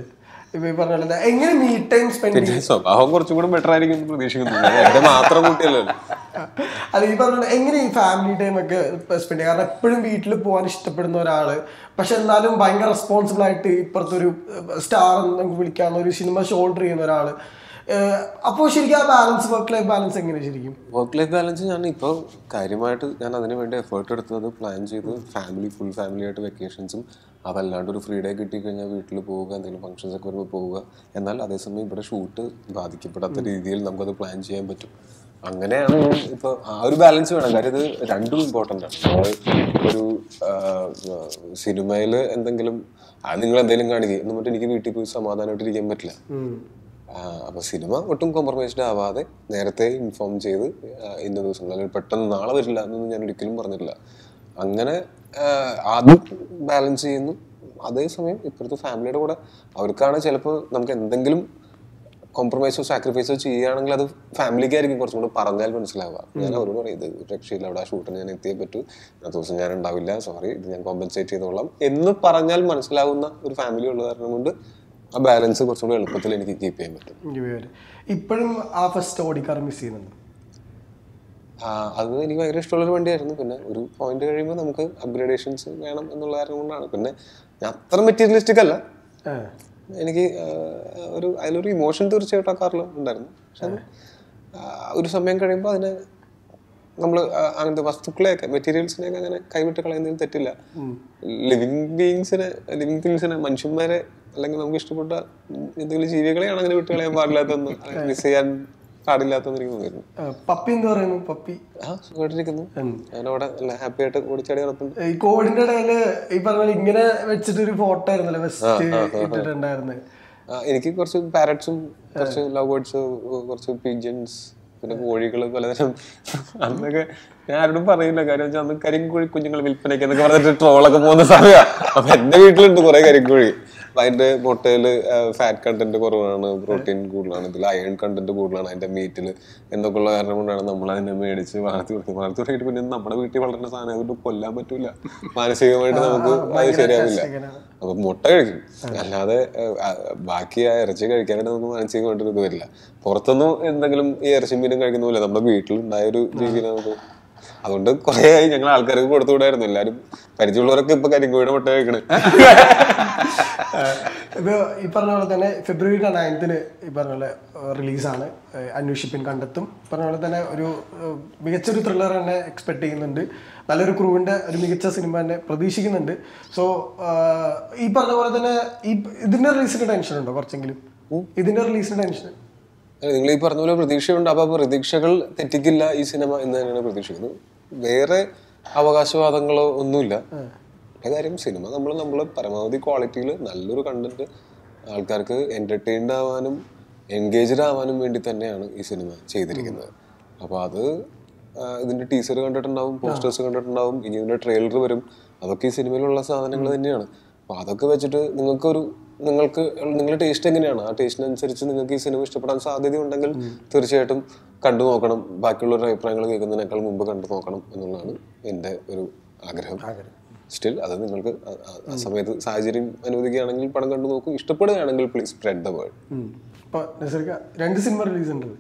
പിന്നെ സ്വഭാവം കുറച്ചും കൂടെ ബെറ്റർ ആയിരിക്കും പ്രതീക്ഷിക്കുന്നു. എന്റെ മാത്രം കുട്ടിയല്ലോ. അത് ഈ പറഞ്ഞ എങ്ങനെ ഈ ഫാമിലി ടൈം ഒക്കെ സ്പെൻഡ്, കാരണം എപ്പോഴും വീട്ടിൽ പോകാൻ ഇഷ്ടപ്പെടുന്ന ഒരാള്, പക്ഷെ എന്നാലും ഭയങ്കര റെസ്പോൺസിബിൾ ആയിട്ട് ഇപ്പുറത്തൊരു സ്റ്റാർ നമുക്ക് വിളിക്കാവുന്ന ഒരു സിനിമ ഷോൾഡർ ചെയ്യുന്ന ഒരാള്. അപ്പോൾ ശരിക്കും ആ ബാലൻസ്, വർക്ക് ലൈഫ് ബാലൻസ് എങ്ങനെ ശരിക്കും? വർക്ക് ലൈഫ് ബാലൻസ് ഞാൻ ഇപ്പോൾ കാര്യമായിട്ട് ഞാൻ അതിന് വേണ്ടി എഫേർട്ട് എടുത്തത്, പ്ലാൻ ചെയ്ത് ഫുൾ ഫാമിലി ആയിട്ട് വെക്കേഷൻസും അതല്ലാണ്ട് ഒരു ഫ്രീ ഡേ കിട്ടിക്കഴിഞ്ഞാൽ വീട്ടിൽ പോവുക, എന്തെങ്കിലും ഫംഗ്ഷൻസ് ഒക്കെ വരുമ്പോൾ പോവുക. എന്നാൽ അതേസമയം ഇവിടെ ഷൂട്ട് ബാധിക്കപ്പെടാത്ത രീതിയിൽ നമുക്കത് പ്ലാൻ ചെയ്യാൻ പറ്റും. അങ്ങനെയാണ് ഇപ്പോൾ ആ ഒരു ബാലൻസ് വേണം. കാര്യം ഇത് രണ്ടും ഇമ്പോർട്ടൻ്റ് ആണ്. ഒരു സിനിമയിൽ എന്തെങ്കിലും നിങ്ങൾ എന്തെങ്കിലും കാണിക്കുക എന്ന് പറഞ്ഞിട്ട് എനിക്ക് വീട്ടിൽ പോയി സമാധാനമായിട്ട് ഇരിക്കാൻ പറ്റില്ല. അപ്പോൾ സിനിമ ഒട്ടും കോംപ്രമൈസ്ഡ് ആവാതെ നേരത്തെ ഇൻഫോം ചെയ്ത് ഇന്ന ദിവസങ്ങൾ അല്ലെങ്കിൽ പെട്ടെന്ന് നാളെ വരില്ല എന്നൊന്നും ഞാൻ ഒരിക്കലും പറഞ്ഞിട്ടില്ല. അങ്ങനെ അത് ബാലൻസ് ചെയ്യുന്നു. അതേസമയം ഇപ്പോഴത്തെ ഫാമിലിയുടെ കൂടെ അവർക്കാണ് ചിലപ്പോൾ നമുക്ക് എന്തെങ്കിലും കോംപ്രമൈസോ സാക്രിഫൈസോ ചെയ്യുകയാണെങ്കിൽ അത് ഫാമിലിക്കായിരിക്കും കുറച്ചും കൂടെ പറഞ്ഞാൽ മനസ്സിലാവുക. ഞാൻ അവരോട് പറയും ഇത് രക്ഷയില്ല, അവിടെ ആ ഷൂട്ടിന് ഞാൻ എത്തിയേ പറ്റൂ, ആ ദിവസം ഞാൻ ഉണ്ടാവില്ല, സോറി, ഇത് ഞാൻ കോമ്പൻസേറ്റ് ചെയ്തോളാം എന്ന് പറഞ്ഞാൽ മനസ്സിലാവുന്ന ഒരു ഫാമിലി ഉള്ള കാരണം കൊണ്ട് ആ ബാലൻസ് കുറച്ചും കൂടെ എളുപ്പത്തിൽ എനിക്ക് കീപ്പ് ചെയ്യാൻ പറ്റും. ഇപ്പോഴും ആ ഫസ്റ്റ് ഓടിക്കാർ മിസ് ചെയ്യുന്നുണ്ട്. അത് എനിക്ക് ഭയങ്കര ഇഷ്ടമുള്ളൊരു വണ്ടിയായിരുന്നു. പിന്നെ ഒരു പോയിന്റ് കഴിയുമ്പോൾ നമുക്ക് അപ്ഗ്രേഡേഷൻസ് വേണം എന്നുള്ള കാരണം കൊണ്ടാണ്. പിന്നെ ഞാൻ അത്ര മെറ്റീരിയലിസ്റ്റിക് അല്ല. എനിക്ക് അതിലൊരു ഇമോഷൻ തീർച്ചയായിട്ടും ആ കാറിൽ ഉണ്ടായിരുന്നു. പക്ഷെ ഒരു സമയം കഴിയുമ്പോൾ അതിനെ നമ്മൾ അങ്ങനത്തെ വസ്തുക്കളെയൊക്കെ മെറ്റീരിയൽസിനെയൊക്കെ അങ്ങനെ കൈവിട്ട് കളയുന്നതിൽ തെറ്റില്ല. ലിവിങ് തിങ്സിനെ മനുഷ്യന്മാരെ അല്ലെങ്കിൽ നമുക്ക് ഇഷ്ടപ്പെട്ട എന്തെങ്കിലും ജീവികളെയാണ് അങ്ങനെ വിട്ട് കളയാൻ പാടില്ലാത്തതെന്ന്, മിസ് ചെയ്യാൻ പാടില്ലാത്തെന്ന് എനിക്ക് തോന്നിയിരുന്നു. പപ്പി എന്താ പറയുന്നു? പപ്പി സുഖമായിട്ടിരിക്കുന്നു. ഞാനവിടെ ഹാപ്പി ആയിട്ട് ഓടിച്ചാടി നടത്തുന്നു. ഈ കോവിഡിന്റെ ഇടയില് ഈ പറഞ്ഞ ഇങ്ങനെ വെച്ചിട്ടൊരു ഫോട്ടോ ആയിരുന്നല്ലോ വെസ്റ്റ് ഇട്ടിട്ടുണ്ടായിരുന്നത്. എനിക്ക് കുറച്ച് പാരറ്റ്സും കുറച്ച് ലവ് ബേർഡ്സ്, കുറച്ച് പിജൻസ്, പിന്നെ കോഴികൾ പലതരം. അന്നൊക്കെ ഞാൻ ആരോടും പറയില്ല. കാര്യം വെച്ചാൽ അന്ന് കരിങ്കോഴി കുഞ്ഞുങ്ങൾ വിൽപ്പനയ്ക്ക് എന്നൊക്കെ പറഞ്ഞിട്ട് ട്രോളൊക്കെ പോകുന്ന സമയമാണ്. അപ്പൊ എന്റെ വീട്ടിലുണ്ട് കുറെ കരിങ്കോഴി. അതിന്റെ മുട്ടയില് ഫാറ്റ് കണ്ടന്റ് കുറവാണ്, പ്രോട്ടീൻ കൂടുതലാണ്, ഇതിൽ അയൺ കണ്ടന്റ് കൂടുതലാണ് അതിന്റെ മീറ്റില് എന്നൊക്കെയുള്ള കാരണം കൊണ്ടാണ് നമ്മൾ അതിനെ മേടിച്ച് വളർത്തി തുടങ്ങിയിട്ട് പിന്നെ നമ്മുടെ വീട്ടിൽ വളരുന്ന സാധനം അതുകൊണ്ട് കൊല്ലാൻ പറ്റൂല. മാനസികമായിട്ട് നമുക്ക് അത് ശരിയാവില്ല. അപ്പൊ മുട്ട കഴിക്കും, അല്ലാതെ ബാക്കി ആ ഇറച്ചി കഴിക്കാനായിട്ട് നമുക്ക് മാനസികമായിട്ടൊരു ഇത് വരില്ല. പുറത്തൊന്നും എന്തെങ്കിലും ഈ ഇറച്ചി മീനും കഴിക്കുന്ന പോലെ നമ്മുടെ വീട്ടിലുണ്ടായ ഒരു ജീവിനെ നമുക്ക്. അതുകൊണ്ട് കുറെ ആയി ഞങ്ങൾ ആൾക്കാർക്ക് കൊടുത്തുകൂടായിരുന്നു. എല്ലാരും പരിചയമുള്ളവരൊക്കെ ഇപ്പൊ കരിങ്കോഴിയുടെ മുട്ട കഴിക്കണേ. ഇപ്പൊ ഈ പറഞ്ഞ പോലെ തന്നെ February 9 ഈ പറഞ്ഞ പോലെ റിലീസാണ് അന്വേഷിപ്പിൻ കണ്ടെത്തും. പറഞ്ഞ പോലെ തന്നെ ഒരു മികച്ചൊരു ത്രില്ലർ തന്നെ എക്സ്പെക്ട് ചെയ്യുന്നുണ്ട്. നല്ലൊരു ക്രൂവിന്റെ ഒരു മികച്ച സിനിമ തന്നെ പ്രതീക്ഷിക്കുന്നുണ്ട്. സോ ഈ പറഞ്ഞ പോലെ തന്നെ ഇതിന്റെ റിലീസിന്റെ ടെൻഷൻ ഉണ്ടോ? കുറച്ചെങ്കിലും ഇതിന്റെ റിലീസിന്റെ ടെൻഷൻ? നിങ്ങൾ ഈ പറഞ്ഞ പോലെ പ്രതീക്ഷയുണ്ട്. അപ്പൊ പ്രതീക്ഷകൾ തെറ്റിക്കില്ല ഈ സിനിമ എന്ന് തന്നെയാണ് പ്രതീക്ഷിക്കുന്നത്. വേറെ അവകാശവാദങ്ങളോ ഒന്നുമില്ല. കാര്യം സിനിമ നമ്മൾ പരമാവധി ക്വാളിറ്റിയിൽ നല്ലൊരു കണ്ടന്റ് ആൾക്കാർക്ക് എന്റർടൈൻഡ് ആവാനും എൻഗേജ്ഡ് ആവാനും വേണ്ടി തന്നെയാണ് ഈ സിനിമ ചെയ്തിരിക്കുന്നത്. അപ്പോൾ അത് ഇതിന്റെ ടീസർ കണ്ടിട്ടുണ്ടാവും, പോസ്റ്റേഴ്സ് കണ്ടിട്ടുണ്ടാവും, ഇനി ഇതിന്റെ ട്രെയിലർ വരും. അതൊക്കെ ഈ സിനിമയിലുള്ള സാധനങ്ങൾ തന്നെയാണ്. അപ്പോൾ അതൊക്കെ വെച്ചിട്ട് നിങ്ങളുടെ ടേസ്റ്റ് എങ്ങനെയാണ്, ആ ടേസ്റ്റിനനുസരിച്ച് നിങ്ങൾക്ക് ഈ സിനിമ ഇഷ്ടപ്പെടാൻ സാധ്യതയുണ്ടെങ്കിൽ തീർച്ചയായിട്ടും കണ്ടു നോക്കണം. ബാക്കിയുള്ളവരുടെ അഭിപ്രായങ്ങൾ കേൾക്കുന്നതിനേക്കാൾ മുമ്പ് കണ്ടു നോക്കണം എന്നുള്ളതാണ് എൻ്റെ ഒരു ആഗ്രഹം. സ്റ്റിൽ അത് നിങ്ങൾക്ക് ആ സമയത്ത് സാഹചര്യം അനുവദിക്കുകയാണെങ്കിൽ പടം കണ്ടു നോക്കൂ. ഇഷ്ടപ്പെടുകയാണെങ്കിൽ പ്ലീസ് സ്പ്രെഡ് ദ വേർഡ്. ഇപ്പോൾ 2 സിനിമ റിലീസ് ഉണ്ട്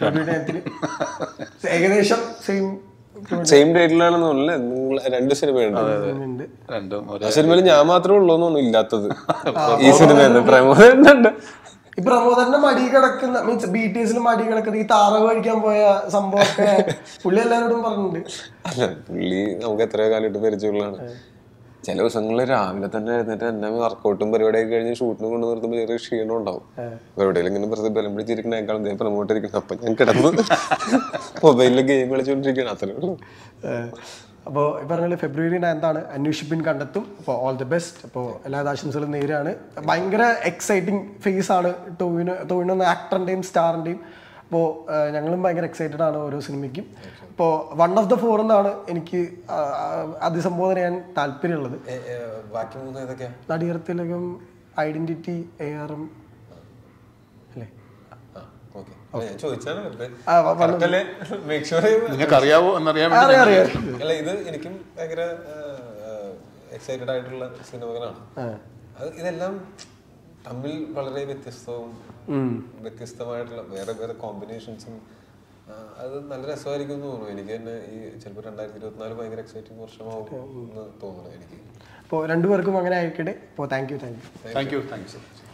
ഏകദേശം സെയിം ഡേറ്റിലാണെന്നല്ലേ നിങ്ങൾ 2 സിനിമയുണ്ട്. ആ സിനിമയിൽ ഞാൻ മാത്രമേ ഉള്ളൂന്നൊന്നും ഇല്ലാത്തത് ഈ സിനിമ. പ്രമോദനുണ്ട്. ഈ പ്രമോദന്റെ മടി കിടക്കുന്ന മീൻസ് BTS മടി കിടക്കുന്ന ഈ താറവ് കഴിക്കാൻ പോയ സംഭവമൊക്കെ പുള്ളി എല്ലാവരോടും പറഞ്ഞിട്ടുണ്ട്. അല്ല, പുള്ളി നമുക്ക് എത്രയോ കാലമായിട്ട് പരിചയമുള്ളതാണ്. ചില ദിവസങ്ങളിൽ രാവിലെ തന്നെ എഴുന്നേറ്റ് എന്നെ വർക്കൗട്ടും പരിപാടിയൊക്കെ കഴിഞ്ഞ് ഷൂട്ടിന് കൊണ്ട് നിർത്തുമ്പോൾ ചെറിയ ക്ഷീണം ഉണ്ടാവും. എവിടെയെങ്കിലും ഇങ്ങനെ വെറുതെ ബലം പിടിച്ചിരിക്കണേക്കാളും ഞാൻ പ്രമോട്ട് ഇരിക്കണം. അപ്പൊ ഞാൻ കിടന്ന് മൊബൈലിൽ ഗെയിം കളിച്ചുകൊണ്ടിരിക്കുകയാണ്. അത്രേ ഉള്ളൂ. അപ്പോൾ ഈ പറഞ്ഞ ഫെബ്രുവരി 9 അന്വേഷിപ്പിൻ കണ്ടെത്തും. അപ്പോൾ ഓൾ ദി ബെസ്റ്റ്. അപ്പോൾ എല്ലാ ആശംസകളും നേരെയാണ്. ഭയങ്കര എക്സൈറ്റിംഗ് ഫേസ് ആണ് ടോവിനോ എന്ന ആക്ടറിൻ്റെയും സ്റ്റാറിൻ്റെയും. അപ്പോൾ ഞങ്ങളും ഭയങ്കര എക്സൈറ്റഡ് ആണ് ഓരോ സിനിമയ്ക്കും. ഇപ്പോൾ 1 of the 4 എന്നാണ് എനിക്ക് അഭിസംബോധന ചെയ്യാൻ താല്പര്യമുള്ളത്. നടിയർത്തിലകം, ഐഡന്റിറ്റി, ARM അല്ലേ? നിങ്ങൾക്ക് അറിയാവോ എന്നറിയാൻ അല്ല, ഇത് എനിക്കും ഭയങ്കര എക്സൈറ്റഡ് ആയിട്ടുള്ള സിനിമകളാണ്. ഇതെല്ലാം തമ്മിൽ വളരെ വ്യത്യസ്തമായിട്ടുള്ള വേറെ കോമ്പിനേഷൻസും അത് നല്ല രസമായിരിക്കും എന്ന് തോന്നുന്നു എനിക്ക് തന്നെ. ഈ ചിലപ്പോൾ 2024 ഭയങ്കര എക്സൈറ്റിംഗ് വർഷമാവും എന്ന് തോന്നുന്നു എനിക്ക്. അപ്പോൾ രണ്ടുപേർക്കും അങ്ങനെ ആയിക്കട്ടെ. അപ്പോൾ താങ്ക് യു. Thank you.